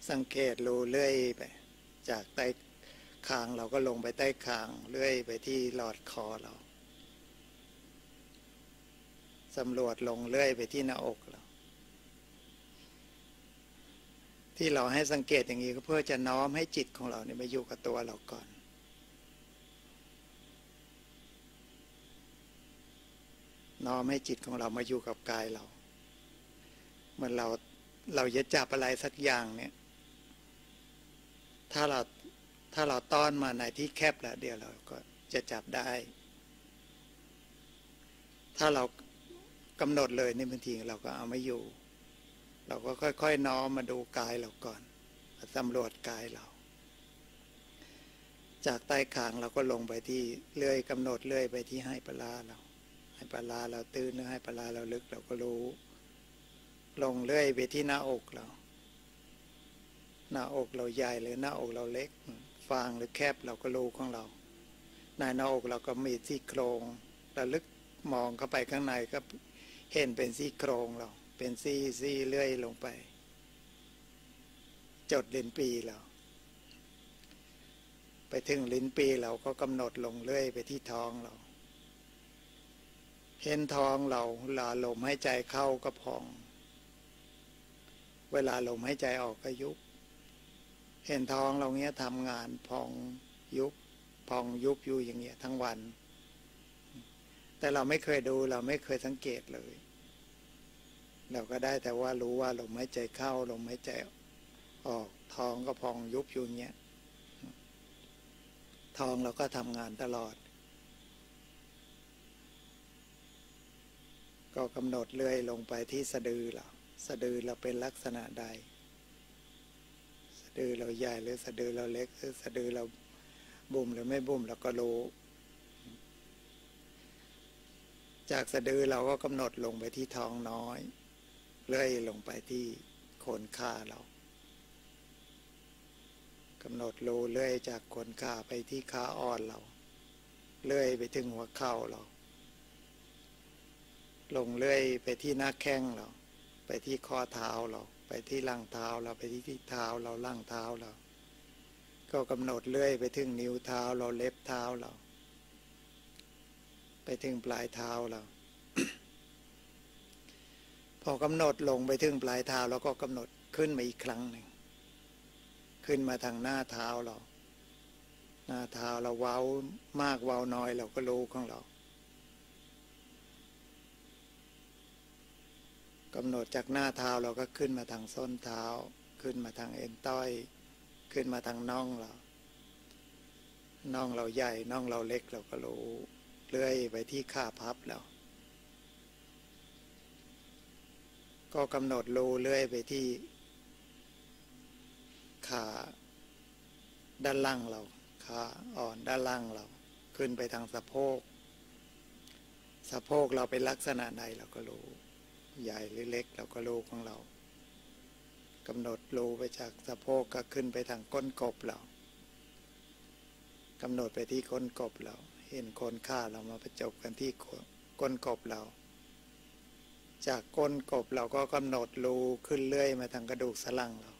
สังเกตรูเลื่อยไปจากใต้คางเราก็ลงไปใต้คางเลื่อยไปที่หลอดคอเราสำรวจลงเลื่อยไปที่หน้าอกเราที่เราให้สังเกตอย่างนี้ก็เพื่อจะน้อมให้จิตของเราเนี่ยมาอยู่กับตัวเราก่อนน้อมให้จิตของเรามาอยู่กับกายเราเหมือนเราจะจับอะไรสักอย่างเนี่ยถ้าเราต้อนมาในที่แคบแล้วเดี๋ยวเราก็จะจับได้ถ้าเรากำหนดเลยนี่บางทีเราก็เอาไม่อยู่เราก็ค่อยๆน้อมมาดูกายเราก่อนสำรวจกายเราจากใต้คางเราก็ลงไปที่เลื่อยกำหนดเลื่อยไปที่ให้ปลาเราให้ปลาเราตื้นหรือให้ปลาเราลึกเราก็รู้ลงเลื่อยไปที่หน้าอกเราหน้าอกเราใหญ่หรือหน้าอกเราเล็กฟางหรือแคบเราก็รู้ของเราในหน้าอกเราก็มีซี่โครงระลึกมองเข้าไปข้างในก็เห็นเป็นซี่โครงเราเป็นซี่เลื่อยลงไปจดลิ้นปีเราไปถึงลิ้นปีเราก็กำหนดลงเลื่อยไปที่ท้องเราเห็นท้องเราเวลาลมหายใจเข้าก็พองเวลาลมหายใจออกก็ยุบเห็นท้องเราเงี้ยทำงานพองยุบพองยุบอยู่อย่างเงี้ยทั้งวันแต่เราไม่เคยดูเราไม่เคยสังเกตเลยเราก็ได้แต่ว่ารู้ว่าลมหายใจเข้าลมหายใจออกท้องก็พองยุบอยู่เงี้ยท้องเราก็ทำงานตลอดก็กำหนดเลื่อยลงไปที่สะดือเราสะดือเราเป็นลักษณะใดสะดือเราใหญ่หรือสะดือเราเล็กหรือสะดือเราบุ่มหรือไม่บุ่มเราก็รู้จากสะดือเราก็กำหนดลงไปที่ท้องน้อยเลื่อยลงไปที่โคนขาเรากำหนดรูเลื่อยจากโคนขาไปที่ขาอ่อนเราเลื่อยไปถึงหัวเข่าเราลงเลื่อยไปที่หน้าแข้งเราไปที่ข้อเท้าเราไปที่ล่างเท้าเราไปที่เท้าเราล่างเท้าเราก็กำหนดเลื่อยไปถึงนิ้วเท้าเราเล็บเท้าเราไปถึงปลายเท้าเรา พอกำหนดลงไปถึงปลายเท้าเราก็กำหนดขึ้นมาอีกครั้งหนึ่งขึ้นมาทางหน้าเท้าเราหน้าเท้าเราเว้ามากเว้าน้อยเราก็รู้ของเรากำหนดจากหน้าเท้าเราก็ขึ้นมาทางส้นเท้าขึ้นมาทางเอ็นต้อยขึ้นมาทางน่องเราน่องเราใหญ่น่องเราเล็กเราก็รู้เลื่อยไปที่ขาพับเราก็กำหนดรูเลื่อยไปที่ขาด้านล่างเราขาอ่อนด้านล่างเราขึ้นไปทางสะโพกสะโพกเราเป็นลักษณะใดเราก็รู้ใหญ่หรือเล็กเราก็รู้ของเรากำหนดรูไปจากสะโพกก็ขึ้นไปทางก้นกบเรากำหนดไปที่ก้นกบเราเห็นโคนขาเรามาประจบกันที่ก้นกบเราจากก้นกบเราก็กำหนดรูขึ้นเรื่อยมาทางกระดูกสันหลังเรา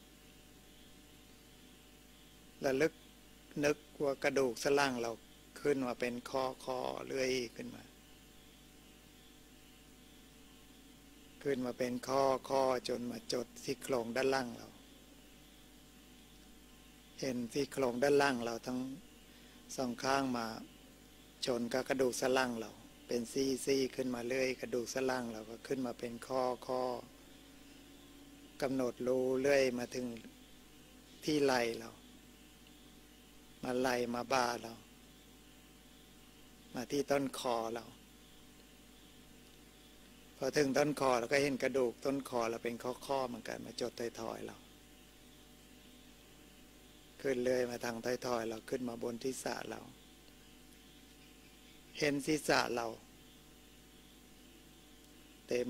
ระลึกนึกว่ากระดูกสันหลังเราขึ้นมาเป็นคอเรื่อยขึ้นมาเป็นข้อจนมาจดที่โครงด้านล่างเราเห็นที่โครงด้านล่างเราทั้งสองข้างมาชนกับกระดูกสันหลังเราเป็นซี่ขึ้นมาเรื่อยกระดูกสันหลังเราก็ขึ้นมาเป็นข้อกำหนดรูเรื่อยมาถึงที่ไหล่เรามาไหล่มาบ่าเรามาที่ต้นคอเราพอถึงต้นคอเราก็เห็นกระดูกต้นคอเราเป็นข้อเหมือนกันมาจดท้ายเราขึ้นเลยมาทางท้ายเราขึ้นมาบนศีรษะเราเห็นศีรษะเราเต็ม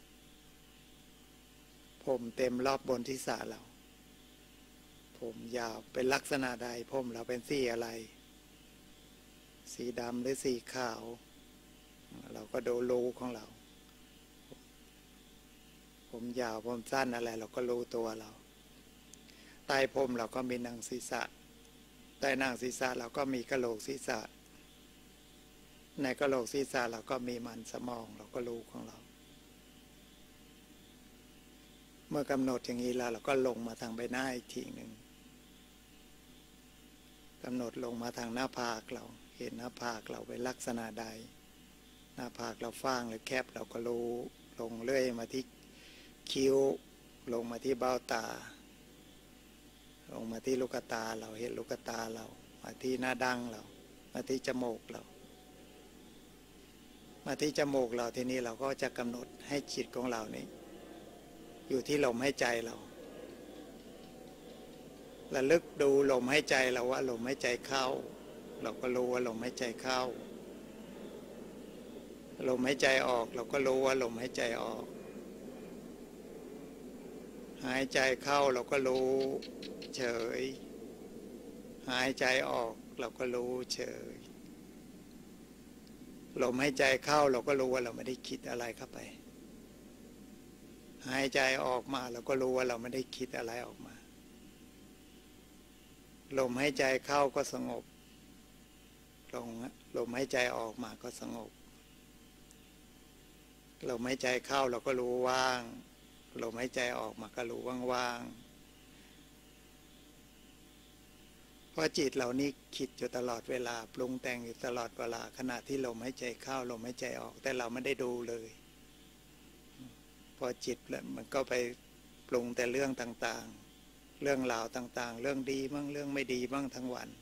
ผมเต็มรอบบนศีรษะเราผมยาวเป็นลักษณะใดผมเราเป็นสีอะไรสีดำหรือสีขาวเราก็ดูรูของเราผมยาวผมสั้นอะไรเราก็รู้ตัวเราใต้ผมเราก็มีหนังศีรษะใต้หนังศีรษะเราก็มีกะโหลกศีรษะในกะโหลกศีรษะเราก็มีมันสมองเราก็รู้ของเราเมื่อกำหนดอย่างนี้แล้วเราก็ลงมาทางใบหน้าอีกทีหนึ่งกำหนดลงมาทางหน้าผากเราเห็นหน้าผากเราเป็นลักษณะใดหน้าผากเราฟ้างหรือแคบเราก็รู้ลงเรื่อยมาที่คิ้วลงมาที่เบ้าตาลงมาที่ลูกตาเราเห็นลูกตาเรามาที่หน้าดั้งเรามาที่จมูกเรามาที่จมูกเราทีนี้เราก็จะกำหนดให้จิตของเรานี้อยู่ที่ลมหายใจเราระลึกดูลมหายใจเราว่าลมหายใจเข้าเราก็รู้ว่าลมหายใจเข้าลมหายใจออกเราก็รู้ว่าลมหายใจออกหายใจเข้าเราก็รู้เฉยหายใจออกเราก็รู้เฉยลมหายใจเข้าเราก็รู้ว่าเราไม่ได้คิดอะไรเข้าไปหายใจออกมาเราก็รู้ว่าเราไม่ได้คิดอะไรออกมาลมหายใจเข้าก็สงบลมหายใจออกมาก็สงบลมหายใจเข้าเราก็รู้ว่างลมหายใจออกมาก็รู้ว่างๆเพราะจิตเรานี่คิดอยู่ตลอดเวลาปรุงแต่งอยู่ตลอดเวลาขณะที่ลมหายใจเข้าลมหายใจออกแต่เราไม่ได้ดูเลยพอจิตมันก็ไปปรุงแต่เรื่องต่างๆเรื่องราวต่างๆเรื่องดีบ้างเรื่องไม่ดีบ้างทั้งวัน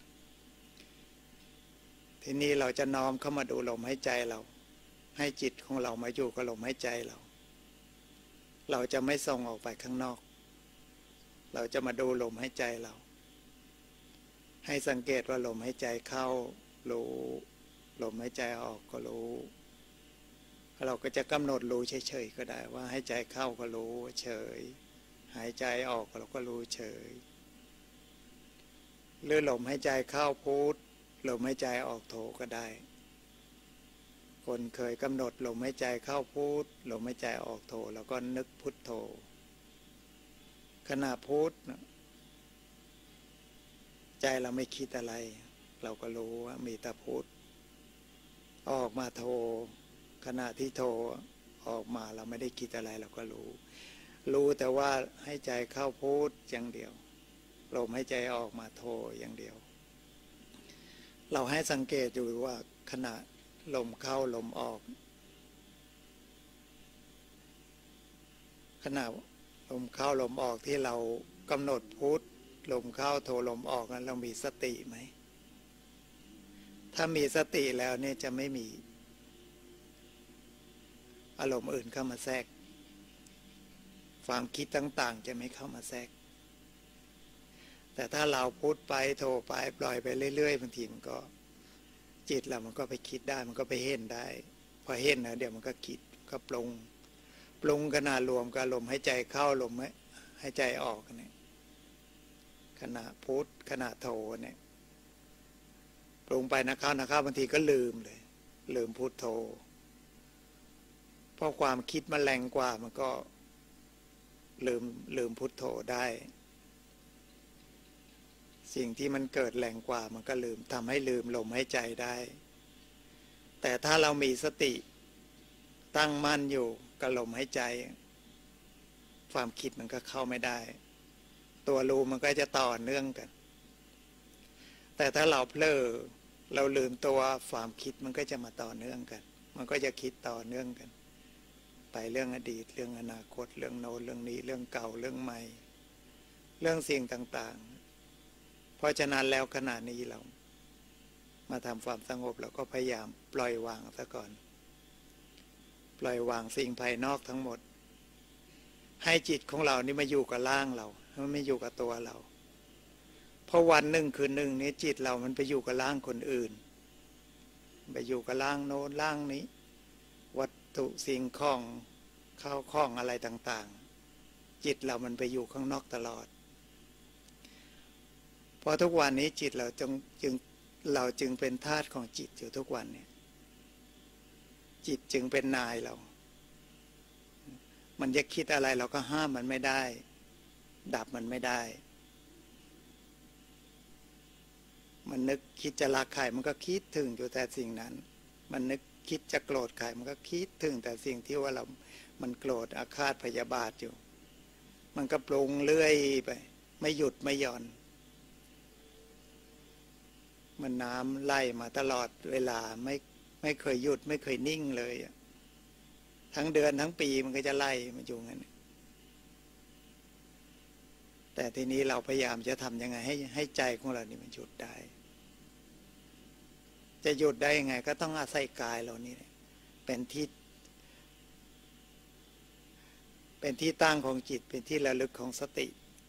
ทีนี้เราจะน้อมเข้ามาดูลมหายใจเราให้จิตของเรามาอยู่กับลมหายใจเราจะไม่ส่งออกไปข้างนอกเราจะมาดูลมหายใจเราให้สังเกตว่าลมหายใจเข้ารู้ลมหายใจออกก็รู้เราก็จะกำหนดรู้เฉยๆก็ได้ว่าหายใจเข้าก็รู้เฉยหายใจออกเราก็รู้เฉยหรือลมหายใจเข้าพุทลมหายใจออกโทก็ได้คนเคยกำหนดลมหายใจเข้าพุทลมหายใจออกโทแล้วก็นึกพุทโธขณะพุทใจเราไม่คิดอะไรเราก็รู้ว่ามีแต่พุทออกมาโทขณะที่โทออกมาเราไม่ได้คิดอะไรเราก็รู้แต่ว่าให้ใจเข้าพุทอย่างเดียวลมให้ใจออกมาโทอย่างเดียวเราให้สังเกตอยู่ว่าขณะลมเข้าลมออกขณะลมเข้าลมออกที่เรากำหนดพุทลมเข้าโทลมออกนั้นเรามีสติไหมถ้ามีสติแล้วเนี่ยจะไม่มีอารมณ์อื่นเข้ามาแทรกความคิดต่างๆจะไม่เข้ามาแทรกแต่ถ้าเราพูดไปโทรไปปล่อยไปเรื่อยๆบางทีมันก็จิตเรามันก็ไปคิดได้มันก็ไปเห็นได้พอเห็นนะเดี๋ยวมันก็คิดก็ปรุงขณะรวมกับลมหายใจเข้าลมหายใจออกเนี่ยขณะพุทขณะโทเนี่ยปรุงไปนะครับบางทีก็ลืมเลยลืมพุทโธเพราะความคิดมันแรงกว่ามันก็ลืมพุทโธได้สิ่งที่มันเกิดแรงกว่ามันก็ลืมทำให้ลืมลมหายใจได้แต่ถ้าเรามีสติตั้งมั่นอยู่กับลมหายใจความคิดมันก็เข้าไม่ได้ตัวรู้มันก็จะต่อเนื่องกันแต่ถ้าเราเผลอเราลืมตัวความคิดมันก็จะมาต่อเนื่องกันมันก็จะคิดต่อเนื่องกันไปเรื่องอดีตเรื่องอนาคตเรื่องโน้นเรื่องนี้เรื่องเก่าเรื่องใหม่เรื่องสิ่งต่างๆเพราะฉะนั้นแล้วขณะนี้เรามาทำความสงบเราก็พยายามปล่อยวางซะก่อนปล่อยวางสิ่งภายนอกทั้งหมดให้จิตของเรานี่มาอยู่กับร่างเราไม่อยู่กับตัวเราเพราะวันหนึ่งคืนหนึ่งนี้จิตเรามันไปอยู่กับร่างคนอื่นไปอยู่กับร่างโน้นร่างนี้วัตถุสิ่งของข้าวของอะไรต่างๆจิตเรามันไปอยู่ข้างนอกตลอดเพราะทุกวันนี้จิตเราจึงเป็นทาสของจิตอยู่ทุกวันเนี่ยจิตจึงเป็นนายเรามันจะคิดอะไรเราก็ห้ามมันไม่ได้ดับมันไม่ได้มันนึกคิดจะรักใครมันก็คิดถึงอยู่แต่สิ่งนั้นมันนึกคิดจะโกรธใครมันก็คิดถึงแต่สิ่งที่ว่ามันโกรธอาฆาตพยาบาทอยู่มันก็ปรุงเรื่อยไปไม่หยุดไม่หย่อนมันน้ำไล่มาตลอดเวลาไม่เคยหยุดไม่เคยนิ่งเลยทั้งเดือนทั้งปีมันก็จะไล่มาอยู่งั้นแต่ทีนี้เราพยายามจะทำยังไงให้ใจของเรานี่มันหยุดได้จะหยุดได้ยังไงก็ต้องอาศัยกายเรานี่เป็นที่ตั้งของจิตเป็นที่ระลึกของสติ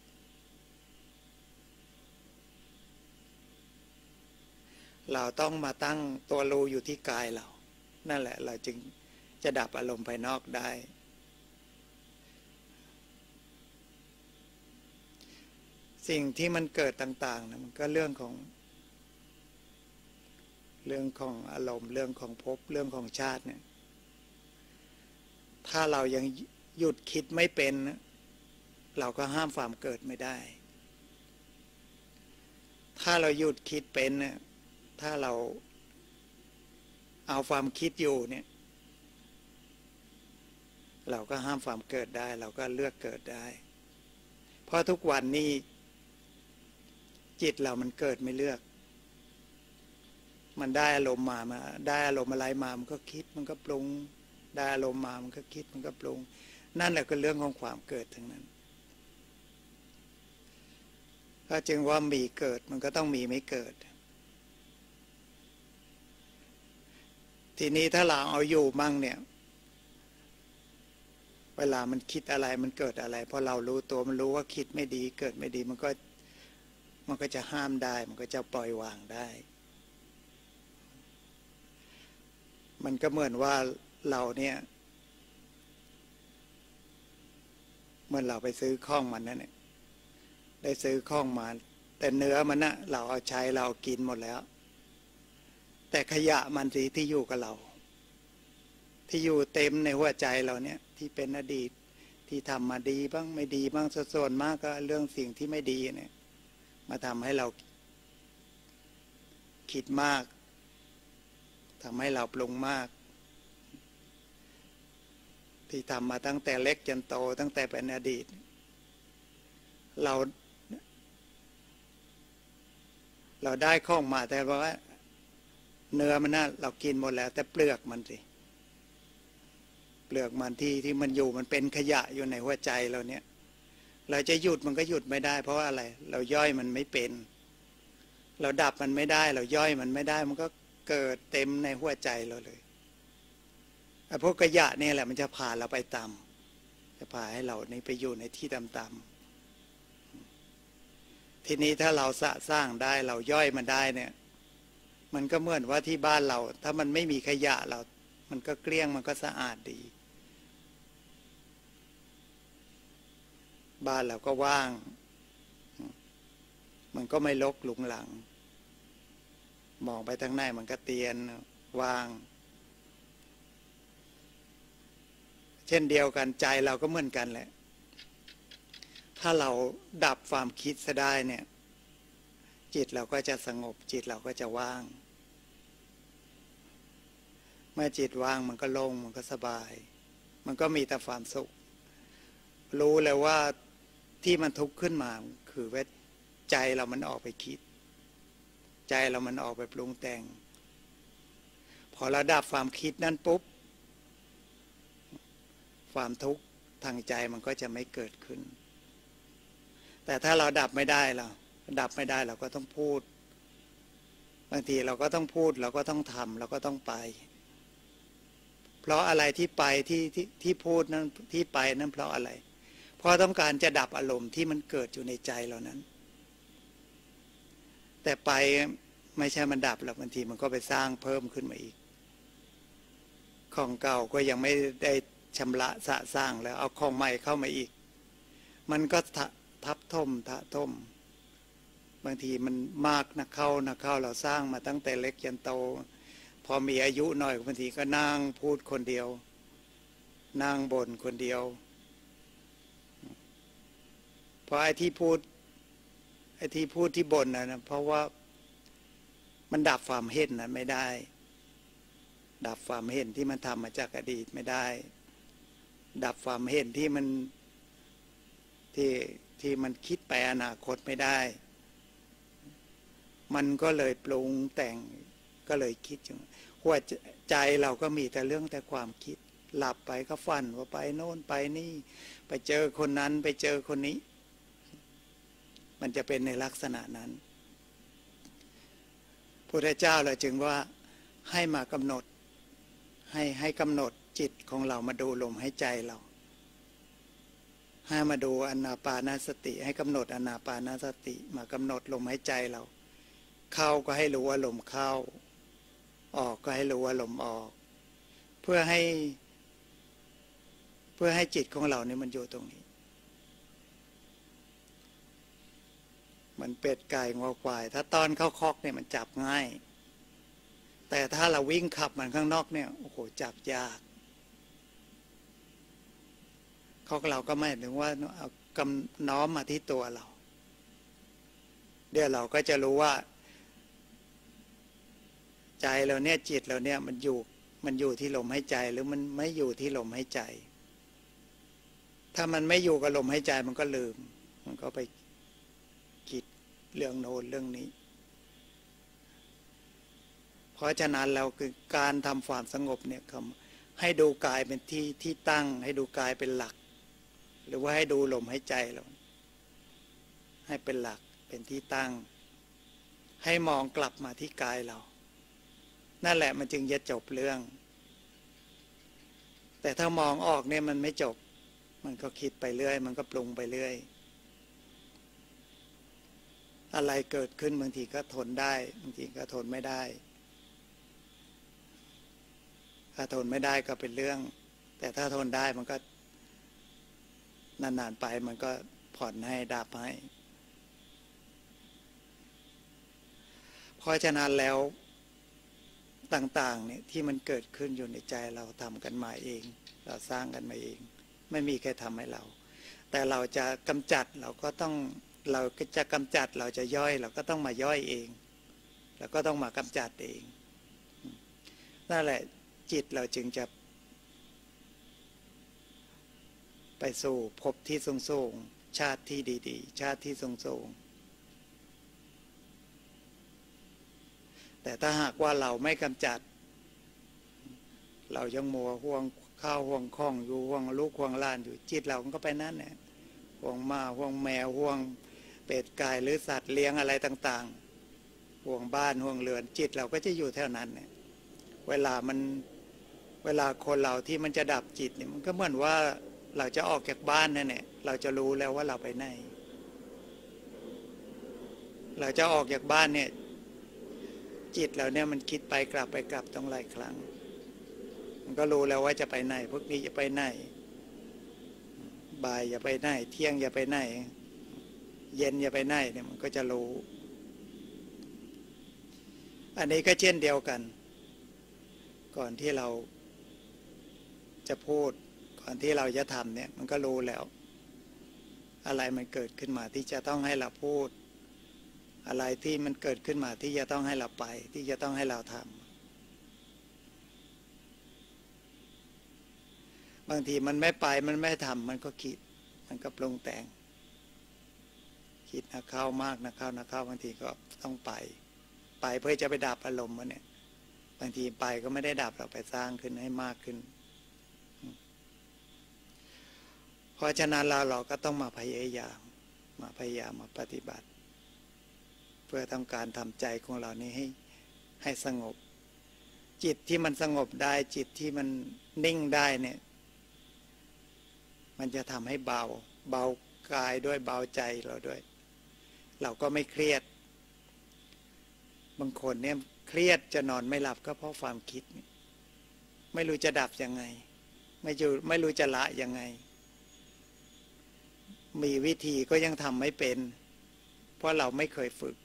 เราต้องมาตั้งตัวรู้อยู่ที่กายเรานั่นแหละเราจึงจะดับอารมณ์ภายนอกได้สิ่งที่มันเกิดต่างๆนะมันก็เรื่องของอารมณ์เรื่องของภพเรื่องของชาติเนี่ยถ้าเรายังหยุดคิดไม่เป็นเราก็ห้ามความเกิดไม่ได้ถ้าเราหยุดคิดเป็นเนี่ยถ้าเราเอาความคิดอยู่เนี่ยเราก็ห้ามความเกิดได้เราก็เลือกเกิดได้เพราะทุกวันนี้จิตเรามันเกิดไม่เลือกมันได้อารมณ์มาได้อารมณ์อะไรมามันก็คิดมันก็ปรุงได้อารมณ์มามันก็คิดมันก็ปรุงนั่นแหละก็เรื่องของความเกิดทั้งนั้นก็จึงว่ามีเกิดมันก็ต้องมีไม่เกิดทีนี้ถ้าเราเอาอยู่มั่งเนี่ยเวลามันคิดอะไรมันเกิดอะไรพอเรารู้ตัวมันรู้ว่าคิดไม่ดีเกิดไม่ดีมันก็จะห้ามได้มันก็จะปล่อยวางได้มันก็เหมือนว่าเราเนี่ยเมื่อเราไปซื้อข้องมันนั่นเนี่ยได้ซื้อข้องมาแต่เนื้อมันนะเราเอาใช้เรากินหมดแล้วแต่ขยะมันสิที่อยู่กับเราที่อยู่เต็มในหัวใจเราเนี่ยที่เป็นอดีตที่ทำมาดีบ้างไม่ดีบ้างส่วนมากก็เรื่องสิ่งที่ไม่ดีเนี่ยมาทำให้เราคิดมากทำให้เราปรุงมากที่ทำมาตั้งแต่เล็กจนโตตั้งแต่เป็นอดีตเราได้ข้องมาแต่ว่าเนื้อมันน่ะเรากินหมดแล้วแต่เปลือกมันสิเปลือกมันที่มันอยู่มันเป็นขยะอยู่ในหัวใจเราเนี่ยเราจะหยุดมันก็หยุดไม่ได้เพราะว่าอะไรเราย่อยมันไม่เป็นเราดับมันไม่ได้เราย่อยมันไม่ได้มันก็เกิดเต็มในหัวใจเราเลยไอ้พวกขยะนี่แหละมันจะพาเราไปต่ำจะพาให้เรานี่ไปอยู่ในที่ต่ำๆทีนี้ถ้าเราสร้างได้เราย่อยมันได้เนี่ยมันก็เหมือนว่าที่บ้านเราถ้ามันไม่มีขยะเรามันก็เกลี้ยงมันก็สะอาดดีบ้านเราก็ว่างมันก็ไม่รกหลุงหลังมองไปทางไหนมันก็เตียนว่างเช่นเดียวกันใจเราก็เหมือนกันแหละถ้าเราดับความคิดซะได้เนี่ยจิตเราก็จะสงบจิตเราก็จะว่างเมื่อจิตว่างมันก็โล่งมันก็สบายมันก็มีแต่ความสุขรู้เลยว่าที่มันทุกข์ขึ้นมาคือว่าใจเรามันออกไปคิดใจเรามันออกไปปรุงแต่งพอเราดับความคิดนั้นปุ๊บความทุกข์ทางใจมันก็จะไม่เกิดขึ้นแต่ถ้าเราดับไม่ได้เราก็ต้องพูดบางทีเราก็ต้องพูดเราก็ต้องทำเราก็ต้องไปเพราะอะไรที่ไปที่พูดนั้นที่ไปนั้นเพราะอะไรเพราะต้องการจะดับอารมณ์ที่มันเกิดอยู่ในใจเรานั้นแต่ไปไม่ใช่มันดับหรอกบางทีมันก็ไปสร้างเพิ่มขึ้นมาอีกของเก่าก็ยังไม่ได้ชำระสะสร้างแล้วเอาของใหม่เข้ามาอีกมันก็ทับถมบางทีมันมากนักเข้าเราสร้างมาตั้งแต่เล็กจนโตพอมีอายุหน่อยบางทีก็นั่งพูดคนเดียวนั่งบ่นคนเดียวเพราะไอ้ที่พูดที่บ่นนะเพราะว่ามันดับความเห็นนั้นไม่ได้ดับความเห็นที่มันทำมาจากอดีตไม่ได้ดับความเห็นที่มันที่มันคิดไปอนาคตไม่ได้มันก็เลยปรุงแต่งก็เลยคิดหัวใจเราก็มีแต่เรื่องแต่ความคิดหลับไปก็ฝันว่าไปโน่นไปนี่ไปเจอคนนั้นไปเจอคนนี้มันจะเป็นในลักษณะนั้นพระพุทธเจ้าเลยจึงว่าให้มากำหนดให้กำหนดจิตของเรามาดูลมหายใจเราให้มาดูอานาปานสติให้กำหนดอานาปานสติมากำหนดลมหายใจเราเข้าก็ให้รู้ว่าลมเข้าออกก็ให้รู้ว่าลมออกเพื่อให้จิตของเราเนี่ยมันอยู่ตรงนี้มันเป็ดไก่งอควายถ้าตอนเข้าคอกเนี่ยมันจับง่ายแต่ถ้าเราวิ่งขับมันข้างนอกเนี่ยโอ้โหจับยากเขาเราก็ไม่ถึงว่าเอากำน้อมมาที่ตัวเราเดี๋ยวเราก็จะรู้ว่าใจเราเนี่ยจิตเราเนี่ยมันอยู่ที่ลมหายใจหรือมันไม่อยู่ที่ลมหายใจถ้ามันไม่อยู่กับลมหายใจมันก็ลืมมันก็ไปคิดเรื่องโน้นเรื่องนี้เพราะฉะนั้นเราคือการทำความสงบเนี่ยให้ดูกายเป็นที่ตั้งให้ดูกายเป็นหลักหรือว่าให้ดูลมหายใจเราให้เป็นหลักเป็นที่ตั้งให้มองกลับมาที่กายเรานั่นแหละมันจึงจะจบเรื่องแต่ถ้ามองออกเนี่ยมันไม่จบมันก็คิดไปเรื่อยมันก็ปรุงไปเรื่อยอะไรเกิดขึ้นบางทีก็ทนได้บางทีก็ทนไม่ได้ถ้าทนไม่ได้ก็เป็นเรื่องแต่ถ้าทนได้มันก็นานๆไปมันก็ผ่อนให้ดับให้เพราะฉะนั้นแล้วต่างๆเนี่ยที่มันเกิดขึ้นอยู่ในใจเราทำกันมาเองเราสร้างกันมาเองไม่มีใครทำให้เราแต่เราจะกำจัดเราก็ต้องเราจะกำจัดเราจะย่อยเราก็ต้องมาย่อยเองแล้วก็ต้องมากำจัดเองนั่นแหละจิตเราจึงจะไปสู่ภพที่สูงๆชาติที่ดีๆชาติที่สูงๆแต่ถ้าหากว่าเราไม่กำจัดเรายังมัวห่วงข้าวห่วงข้องอยู่ห่วงลูกห่วงหลานอยู่จิตเราก็ไปนั่นเนี่ยห่วงหมาห่วงแมวห่วงเป็ดไก่หรือสัตว์เลี้ยงอะไรต่างๆห่วงบ้านห่วงเรือนจิตเราก็จะอยู่แถวนั้นเนี่ยเวลาคนเราที่มันจะดับจิตเนี่ยมันก็เหมือนว่าเราจะออกจากบ้านนั่นแหละเราจะรู้แล้วว่าเราไปไหนเราจะออกจากบ้านเนี่ยจิตเราเนี่ยมันคิดไปกลับต้องหลายครั้งมันก็รู้แล้วว่าจะไปไหนพวกนี้จะไปไหนบ่ายอย่าไปไหนเที่ยงอย่าไปไหนเย็นอย่าไปไหนเนี่ยมันก็จะรู้อันนี้ก็เช่นเดียวกันก่อนที่เราจะพูดก่อนที่เราจะทำเนี่ยมันก็รู้แล้วอะไรมันเกิดขึ้นมาที่จะต้องให้เราพูดอะไรที่มันเกิดขึ้นมาที่จะต้องให้เราไปที่จะต้องให้เราทำบางทีมันไม่ไปมันไม่ทำมันก็คิดมันก็ปรุงแต่งคิดนะเข้ามากนะเข้าบางทีก็ต้องไปเพื่อจะไปดับอารมณ์มันเนี่ยบางทีไปก็ไม่ได้ดับเราไปสร้างขึ้นให้มากขึ้นเพราะฉะนั้นเราก็ต้องมาพยายามมาปฏิบัติเพื่อต้องการทำใจของเรานี้ให้สงบจิตที่มันสงบได้จิตที่มันนิ่งได้เนี่ยมันจะทำให้เบากายด้วยเบาใจเราด้วยเราก็ไม่เครียดบางคนเนี่ยเครียดจะนอนไม่หลับก็เพราะความคิดไม่รู้จะดับยังไงไม่รู้จะละยังไงมีวิธีก็ยังทำไม่เป็นเพราะเราไม่เคยฝึก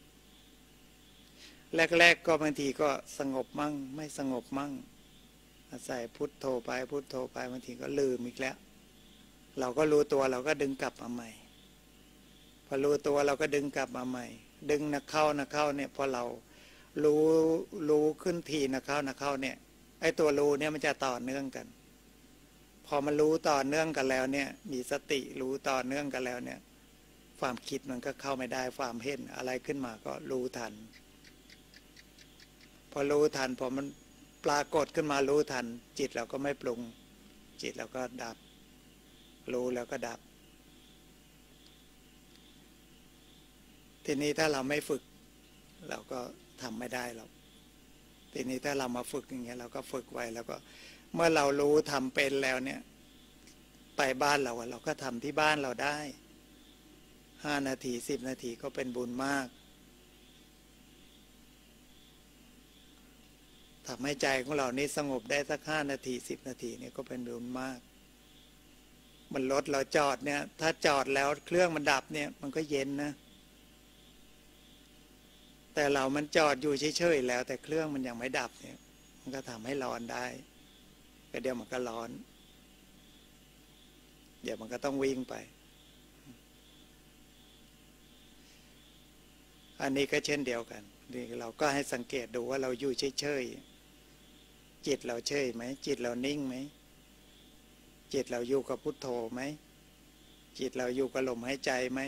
แรกก็บางทีก็สงบมั่งไม่สงบมั่งอาศัยพุทโธไปบางทีก็ลืมอีกแล้วเราก็รู้ตัวเราก็ดึงกลับมาใหม่พอรู้ตัวเราก็ดึงกลับมาใหม่ดึงนักเข้าเนี่ยพอเรารู้รู้ขึ้นทีนะเข้าเนี่ยไอ้ตัวรู้เนี่ยมันจะต่อเนื่องกันพอมันรู้ต่อเนื่องกันแล้วเนี่ยมีสติรู้ต่อเนื่องกันแล้วเนี่ยความคิดมันก็เข้าไม่ได้ความเห็นอะไรขึ้นมาก็รู้ทันพอรู้ทันพอมันปรากฏขึ้นมารู้ทันจิตเราก็ไม่ปรุงจิตเราก็ดับรู้แล้วก็ดับทีนี้ถ้าเราไม่ฝึกเราก็ทำไม่ได้หรอกทีนี้ถ้าเรามาฝึกอย่างเงี้ยเราก็ฝึกไว้แล้วก็เมื่อเรารู้ทำเป็นแล้วเนี่ยไปบ้านเราก็ทำที่บ้านเราได้5 นาที10 นาทีก็เป็นบุญมากทำให้ใจของเรานี้สงบได้สัก5 นาที10 นาทีเนี่ยก็เป็นบุญมากมันรถเราจอดเนี่ยถ้าจอดแล้วเครื่องมันดับเนี่ยมันก็เย็นนะแต่เรามันจอดอยู่เฉยๆแล้วแต่เครื่องมันยังไม่ดับเนี่ยมันก็ทำให้ร้อนได้แต่เดี๋ยวมันก็ร้อนเดี๋ยวมันก็ต้องวิ่งไปอันนี้ก็เช่นเดียวกันนี่เราก็ให้สังเกตดูว่าเราอยู่เฉยๆจิตเราเฉยไหมจิตเรานิ่งไหมจิตเราอยู่กับพุทโธไหมจิตเราอยู่กับลมหายใจไหม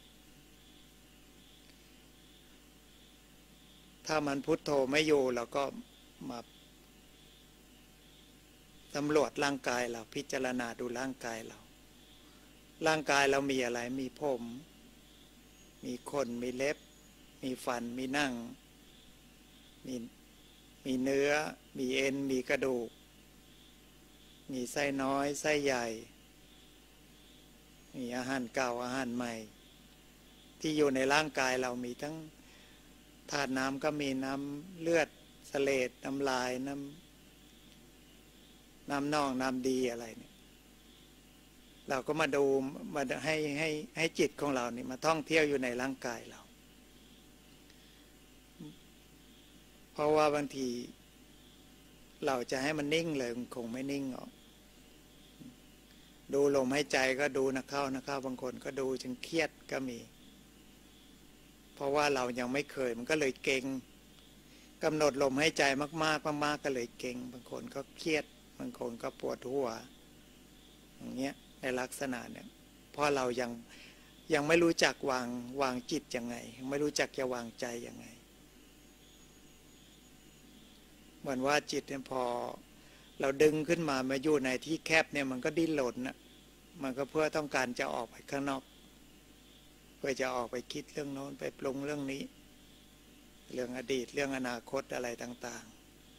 ถ้ามันพุทโธไม่อยู่เราก็มาสำรวจร่างกายเราพิจารณาดูร่างกายเราร่างกายเรามีอะไรมีผมมีขนมีเล็บมีฟันมีหนังมีเนื้อมีเอ็นมีกระดูกมีไส้น้อยไส้ใหญ่มีอาหารเก่าอาหารใหม่ที่อยู่ในร่างกายเรามีทั้งธาตุน้ำก็มีน้ำเลือดเสลดน้ำลายน้ำนองน้ำดีอะไรเนี่ยเราก็มาดูมาให้จิตของเรานี่มาท่องเที่ยวอยู่ในร่างกายเราเพราะว่าบางทีเราจะให้มันนิ่งเลยมันคงไม่นิ่งหรอกดูลมหายใจก็ดูนะเข้าบางคนก็ดูจนเครียดก็มีเพราะว่าเรายังไม่เคยมันก็เลยเก่งกำหนดลมหายใจมากก็เลยเก่งบางคนก็เครียดบางคนก็ปวดหัวอย่างเงี้ยในลักษณะเนี่ยเพราะเรายังไม่รู้จักวางจิตยังไงไม่รู้จักจะวางใจยังไงเหมือนว่าจิตเนี่ยพอเราดึงขึ้นมาอยู่ในที่แคบเนี่ยมันก็ดิ้นรนนะมันก็เพื่อต้องการจะออกไปข้างนอกเพื่อจะออกไปคิดเรื่องโน้นไปปรุงเรื่องนี้เรื่องอดีตเรื่องอนาคตอะไรต่าง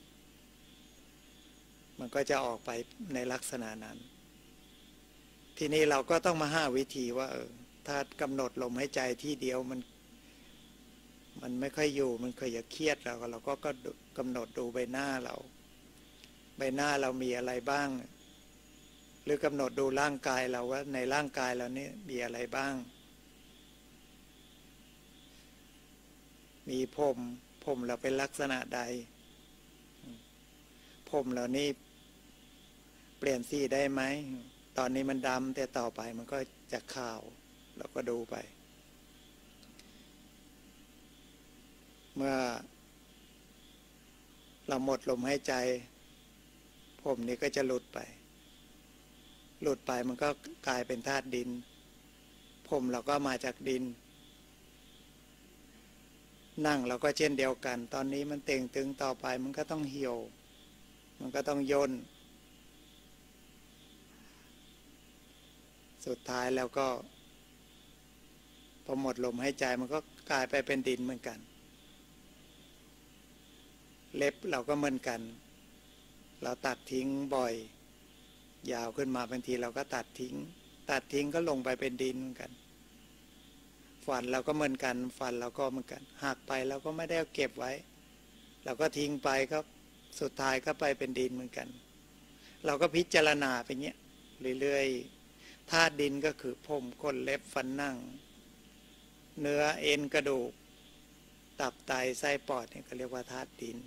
ๆมันก็จะออกไปในลักษณะนั้นทีนี้เราก็ต้องมาหาวิธีว่าถ้ากำหนดลมหายใจที่เดียวมันไม่ค่อยอยู่มันเคยจะเครียดเราก็กำหนดดูใบหน้าเรามีอะไรบ้างหรือกำหนดดูร่างกายเราว่าในร่างกายเรานี่มีอะไรบ้างมีผมเราเป็นลักษณะใดผมเรานี่เปลี่ยนสีได้ไหมตอนนี้มันดำแต่ต่อไปมันก็จะขาวเราก็ดูไปเมื่อเราหมดลมหายใจผมนี้ก็จะหลุดไปมันก็กลายเป็นธาตุดินผมเราก็มาจากดินนั่งเราก็เช่นเดียวกันตอนนี้มันเต่งตึงต่อไปมันก็ต้องเหี่ยวมันก็ต้องย่นสุดท้ายแล้วก็พอหมดลมหายใจมันก็กลายไปเป็นดินเหมือนกันเล็บเราก็เหมือนกันเราตัดทิ้งบ่อยยาวขึ้นมาบางทีเราก็ตัดทิ้งก็ลงไปเป็นดินเหมือนกันฟันเราก็เหมือนกันฟันเราก็เหมือนกันหักไปเราก็ไม่ได้เก็บไว้เราก็ทิ้งไปก็สุดท้ายก็ไปเป็นดินเหมือนกันเราก็พิจารณาไปเงี้ยเรื่อยๆธาตุดินก็คือผมขนเล็บฟันหนังเนื้อเอ็นกระดูกตับไตไส้ปอดเนี่ยก็เรียกว่าธาตุดิน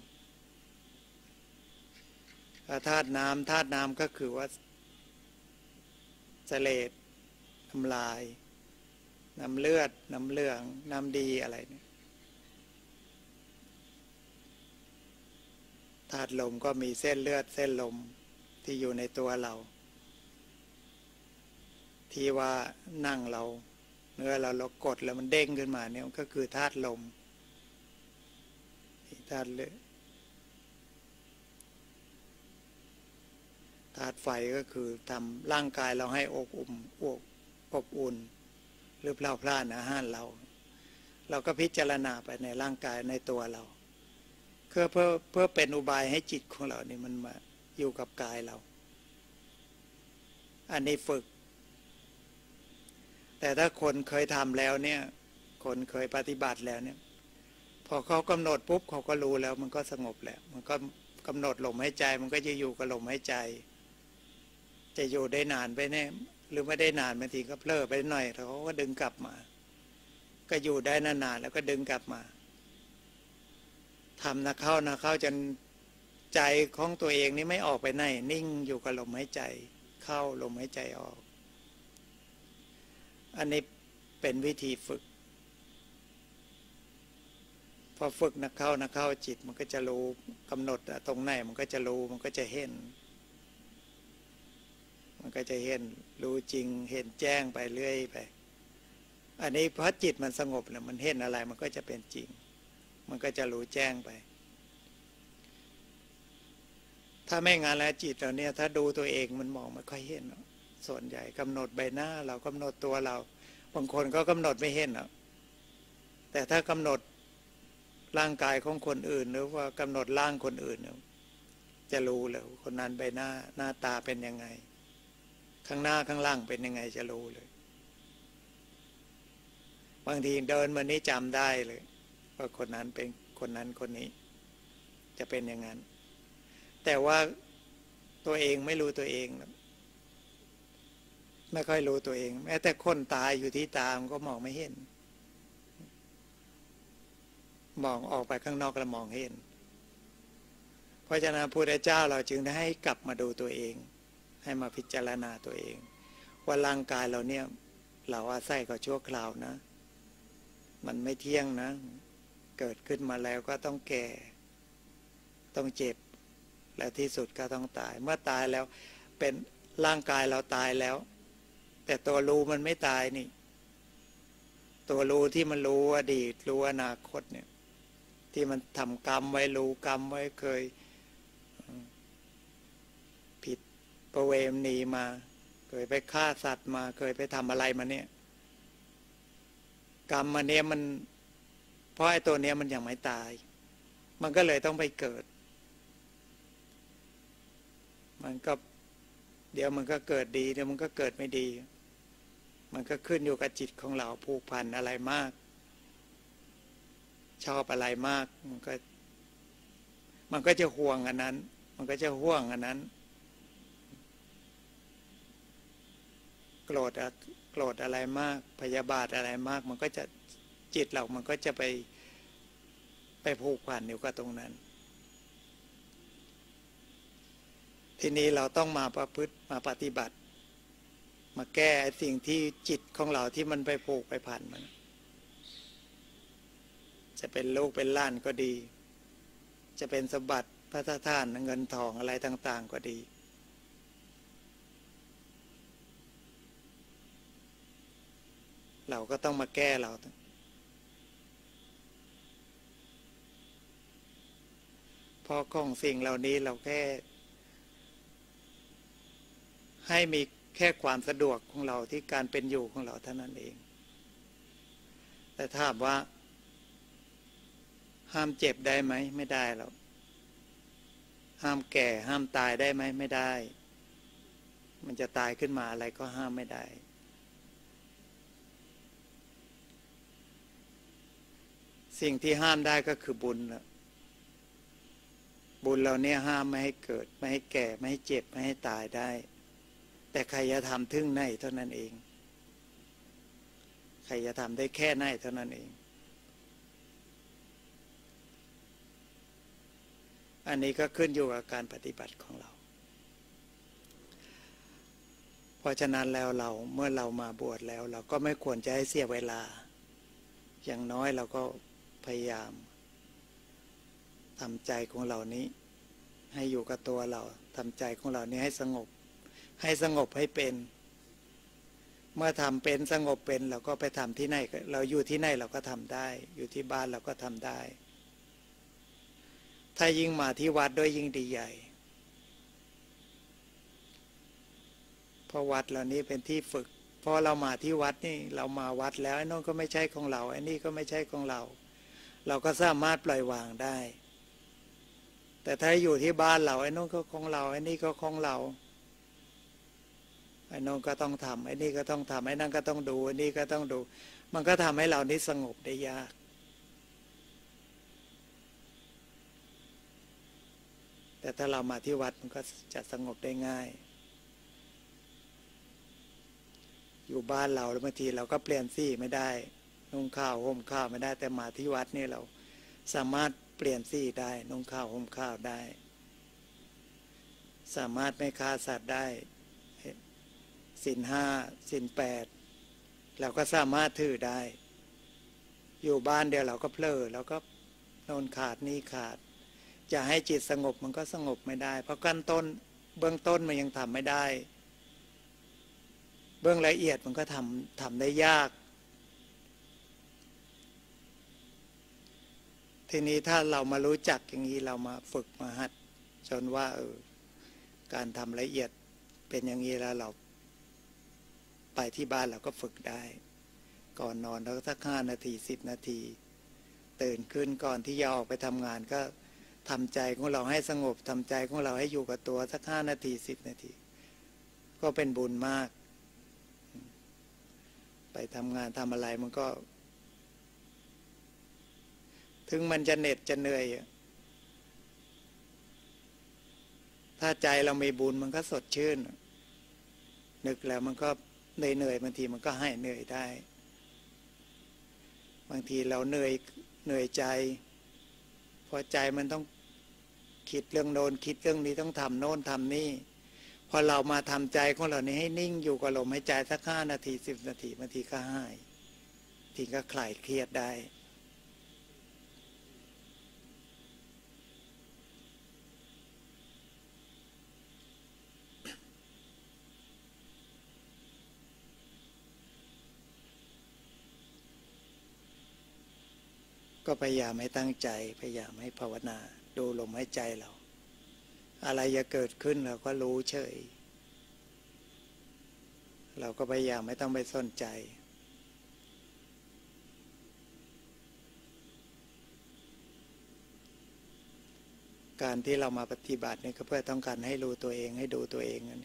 ธาตุน้ำก็คือว่าเสลดน้ำลายน้ำเลือดน้ำเหลืองน้ำดีอะไรเนี่ยธาตุลมก็มีเส้นเลือดเส้นลมที่อยู่ในตัวเราที่ว่านั่งเราเนื้อเรากดแล้วมันเด้งขึ้นมาเนี่ยก็คือธาตุลมธาตุเลยธาตุไฟก็คือทำร่างกายเราให้อบอุ่นหรือเพลาพล่านอาหารเราก็พิจารณาไปในร่างกายในตัวเราเพื่อเป็นอุบายให้จิตของเรานี่มันมาอยู่กับกายเราอันนี้ฝึกแต่ถ้าคนเคยทำแล้วเนี่ยคนเคยปฏิบัติแล้วเนี่ยพอเขากำหนดปุ๊บเขาก็รู้แล้วมันก็สงบแล้วมันก็กำหนดลมหายใจมันก็จะอยู่กับลมหายใจจะอยู่ได้นานไปแน่หรือไม่ได้นานบางทีก็เพลอไปหน่อยเขาก็ดึงกลับมาก็อยู่ได้นานๆแล้วก็ดึงกลับมาทำนะเข้าจนใจของตัวเองนี่ไม่ออกไปไหนนิ่งอยู่กับลมหายใจเข้าลมหายใจออกอันนี้เป็นวิธีฝึกพอฝึกนักเข้าจิตมันก็จะรู้กำหนดตรงไหนมันก็จะรู้มันก็จะเห็นรู้จริงเห็นแจ้งไปเรื่อยไปอันนี้พอจิตมันสงบแล้วมันเห็นอะไรมันก็จะเป็นจริงมันก็จะรู้แจ้งไปถ้าไม่งานแล้วจิตเราเนี่ยถ้าดูตัวเองมันมองไม่ค่อยเห็นส่วนใหญ่กำหนดใบหน้าเรากำหนดตัวเราบางคนก็กำหนดไม่เห็นแต่ถ้ากำหนดร่างกายของคนอื่นหรือว่ากำหนดร่างคนอื่นจะรู้เลยคนนั้นใบหน้าตาเป็นยังไงข้างหน้าข้างล่างเป็นยังไงจะรู้เลยบางทีเดินมานี้จำได้เลยว่าคนนั้นเป็นคนนั้นคนนี้จะเป็นอย่างนั้นแต่ว่าตัวเองไม่รู้ตัวเองไม่ค่อยรู้ตัวเองแม้แต่คนตายอยู่ที่ตามันก็มองไม่เห็นมองออกไปข้างนอกแล้วมองเห็นเพราะฉะนั้นพระพุทธเจ้าเราจึงได้ให้กลับมาดูตัวเองให้มาพิจารณาตัวเองว่าร่างกายเราเนี่ยเราอาศัยก็ชั่วคราวนะมันไม่เที่ยงนะเกิดขึ้นมาแล้วก็ต้องแก่ต้องเจ็บและที่สุดก็ต้องตายเมื่อตายแล้วเป็นร่างกายเราตายแล้วแต่ตัวรู้มันไม่ตายนี่ตัวรู้ที่มันรู้อดีตรู้อนาคตเนี่ยที่มันทำกรรมไว้รู้กรรมไว้เคยผิดประเวณีมาเคยไปฆ่าสัตว์มาเคยไปทำอะไรมาเนี่ยกรรมมันเนี่ยมันเพราะไอ้ตัวเนี้ยมันยังไม่ตายมันก็เลยต้องไปเกิดมันก็เดี๋ยวมันก็เกิดดีเดี๋ยวมันก็เกิดไม่ดีมันก็ขึ้นอยู่กับจิตของเราผูกพันอะไรมากชอบอะไรมากมันก็จะห่วงอันนั้นมันก็จะห่วงอันนั้นโกรธอะไรมากพยาบาทอะไรมากมันก็จะจิตเรามันก็จะไปผูกพันอยู่กับตรงนั้นทีนี้เราต้องมาประพฤติมาปฏิบัติมาแก้สิ่งที่จิตของเราที่มันไปผูกไปพันมันจะเป็นลูกเป็นหลานก็ดีจะเป็นสมบัติพระทานเงินทองอะไรต่างๆก็ดีเราก็ต้องมาแก้เราพอของสิ่งเหล่านี้เราแค่ให้มีแค่ความสะดวกของเราที่การเป็นอยู่ของเราเท่านั้นเองแต่ถามว่าห้ามเจ็บได้ไหมไม่ได้หรอกห้ามแก่ห้ามตายได้ไหมไม่ได้มันจะตายขึ้นมาอะไรก็ห้ามไม่ได้สิ่งที่ห้ามได้ก็คือบุญบุญเราเนี่ยห้ามไม่ให้เกิดไม่ให้แก่ไม่ให้เจ็บไม่ให้ตายได้แต่ใครจะทำถึงไหนเท่านั้นเองใครจะทำได้แค่ไหนเท่านั้นเองอันนี้ก็ขึ้นอยู่กับการปฏิบัติของเราเพราะฉะนั้นแล้วเมื่อเรามาบวชแล้วเราก็ไม่ควรจะให้เสียเวลาอย่างน้อยเราก็พยายามทำใจของเรานี้ให้อยู่กับตัวเราทำใจของเรานี้ให้สงบให้เป็น เมื่อทำเป็นสงบเป็นเราก็ไปทำที่ไหนเราอยู่ที่ไหนเราก็ทำได้อยู่ที่บ้านเราก็ทำได้ถ้ายิ่งมาที่วัดด้วยยิ่งดีใหญ่เพราะวัดเหล่านี้เป็นที่ฝึกพอเรามาที่วัดนี่เรามาวัดแล้วไอ้นนก็ไม่ใช่ของเราไอ้นี่ก็ไม่ใช่ของเราเราก็สามารถปล่อยวางได้แต่ถ้าอยู่ที่บ้านเราไอ้นนก็ของเราไอ้นี่ก็ของเราไอ้นนก็ต้องทำไอ้นี่ก็ต้องทำไอ้นั่นก็ต้องดูไอ้นี่ก็ต้องดูมันก็ทำให้เรานี่สงบได้ยากแต่ถ้าเรามาที่วัดมันก็จะสงบได้ง่ายอยู่บ้านเราบางทีเราก็เปลี่ยนสีไม่ได้นุ่งข้าวห่มข้าวไม่ได้แต่มาที่วัดนี่เราสามารถเปลี่ยนสีได้นุ่งข้าวห่มข้าวได้สามารถไม่ฆ่าสัตว์ได้ศีล 5ศีล 8เราก็สามารถถือได้อยู่บ้านเดียวเราก็เพลิดเราก็โน่นขาดนี่ขาดจะให้จิตสงบมันก็สงบไม่ได้เพราะขั้นต้นเบื้องต้นมันยังทำไม่ได้เบื้องละเอียดมันก็ทำได้ยากทีนี้ถ้าเรามารู้จักอย่างนี้เรามาฝึกมาหัดจนว่าการทำละเอียดเป็นอย่างนี้แล้วเราไปที่บ้านเราก็ฝึกได้ก่อนนอนแล้วสัก5 นาที10 นาทีตื่นขึ้นก่อนที่จะออกไปทำงานก็ทำใจของเราให้สงบทำใจของเราให้อยู่กับตัวสัก5 นาที10 นาทีก็เป็นบุญมากไปทำงานทำอะไรมันก็ถึงมันจะเหน็ดจะเหนื่อยถ้าใจเรามีบุญมันก็สดชื่นนึกแล้วมันก็เหนื่อยบางทีมันก็ให้เหนื่อยได้บางทีเราเหนื่อยใจพอใจมันต้องคิดเรื่องโน้นคิดเรื่องนี้ต้องทำโน้นทำนี่พอเรามาทำใจของเรานี้ให้นิ่งอยู่กับลมหายใจสัก5 นาที10 นาทีบางทีก็หายทีก็คลายเครียดได้ก็พยายามให้ตั้งใจพยายามให้ภาวนาดูลมหายใจเราอะไรจะเกิดขึ้นเราก็รู้เฉยเราก็พยายามไม่ต้องไปสนใจการที่เรามาปฏิบัตินี่ก็เพื่อต้องการให้รู้ตัวเองให้ดูตัวเองนั่น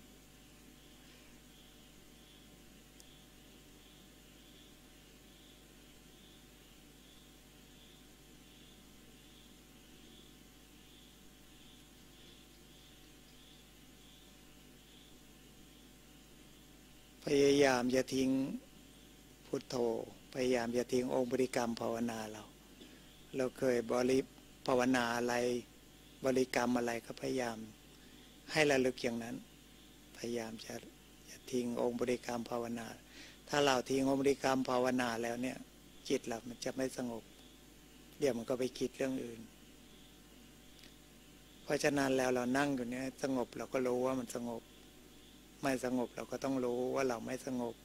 พยายามอย่าทิ้งพุทโธพยายามอย่าทิ้งองค์บริกรรมภาวนาเราเคยภาวนาอะไรบริกรรมอะไรก็พยายามให้ระลึกอย่างนั้นพยายามจะอย่าทิ้งองค์บริกรรมภาวนาถ้าเราทิ้งองค์บริกรรมภาวนาแล้วเนี่ยจิตเรามันจะไม่สงบเดี๋ยวมันก็ไปคิดเรื่องอื่นเพราะฉะนั้นแล้วเรานั่งอยู่เนี่ยสงบเราก็รู้ว่ามันสงบไม่สงบเราก็ต้องรู้ว่าเราไม่สงบ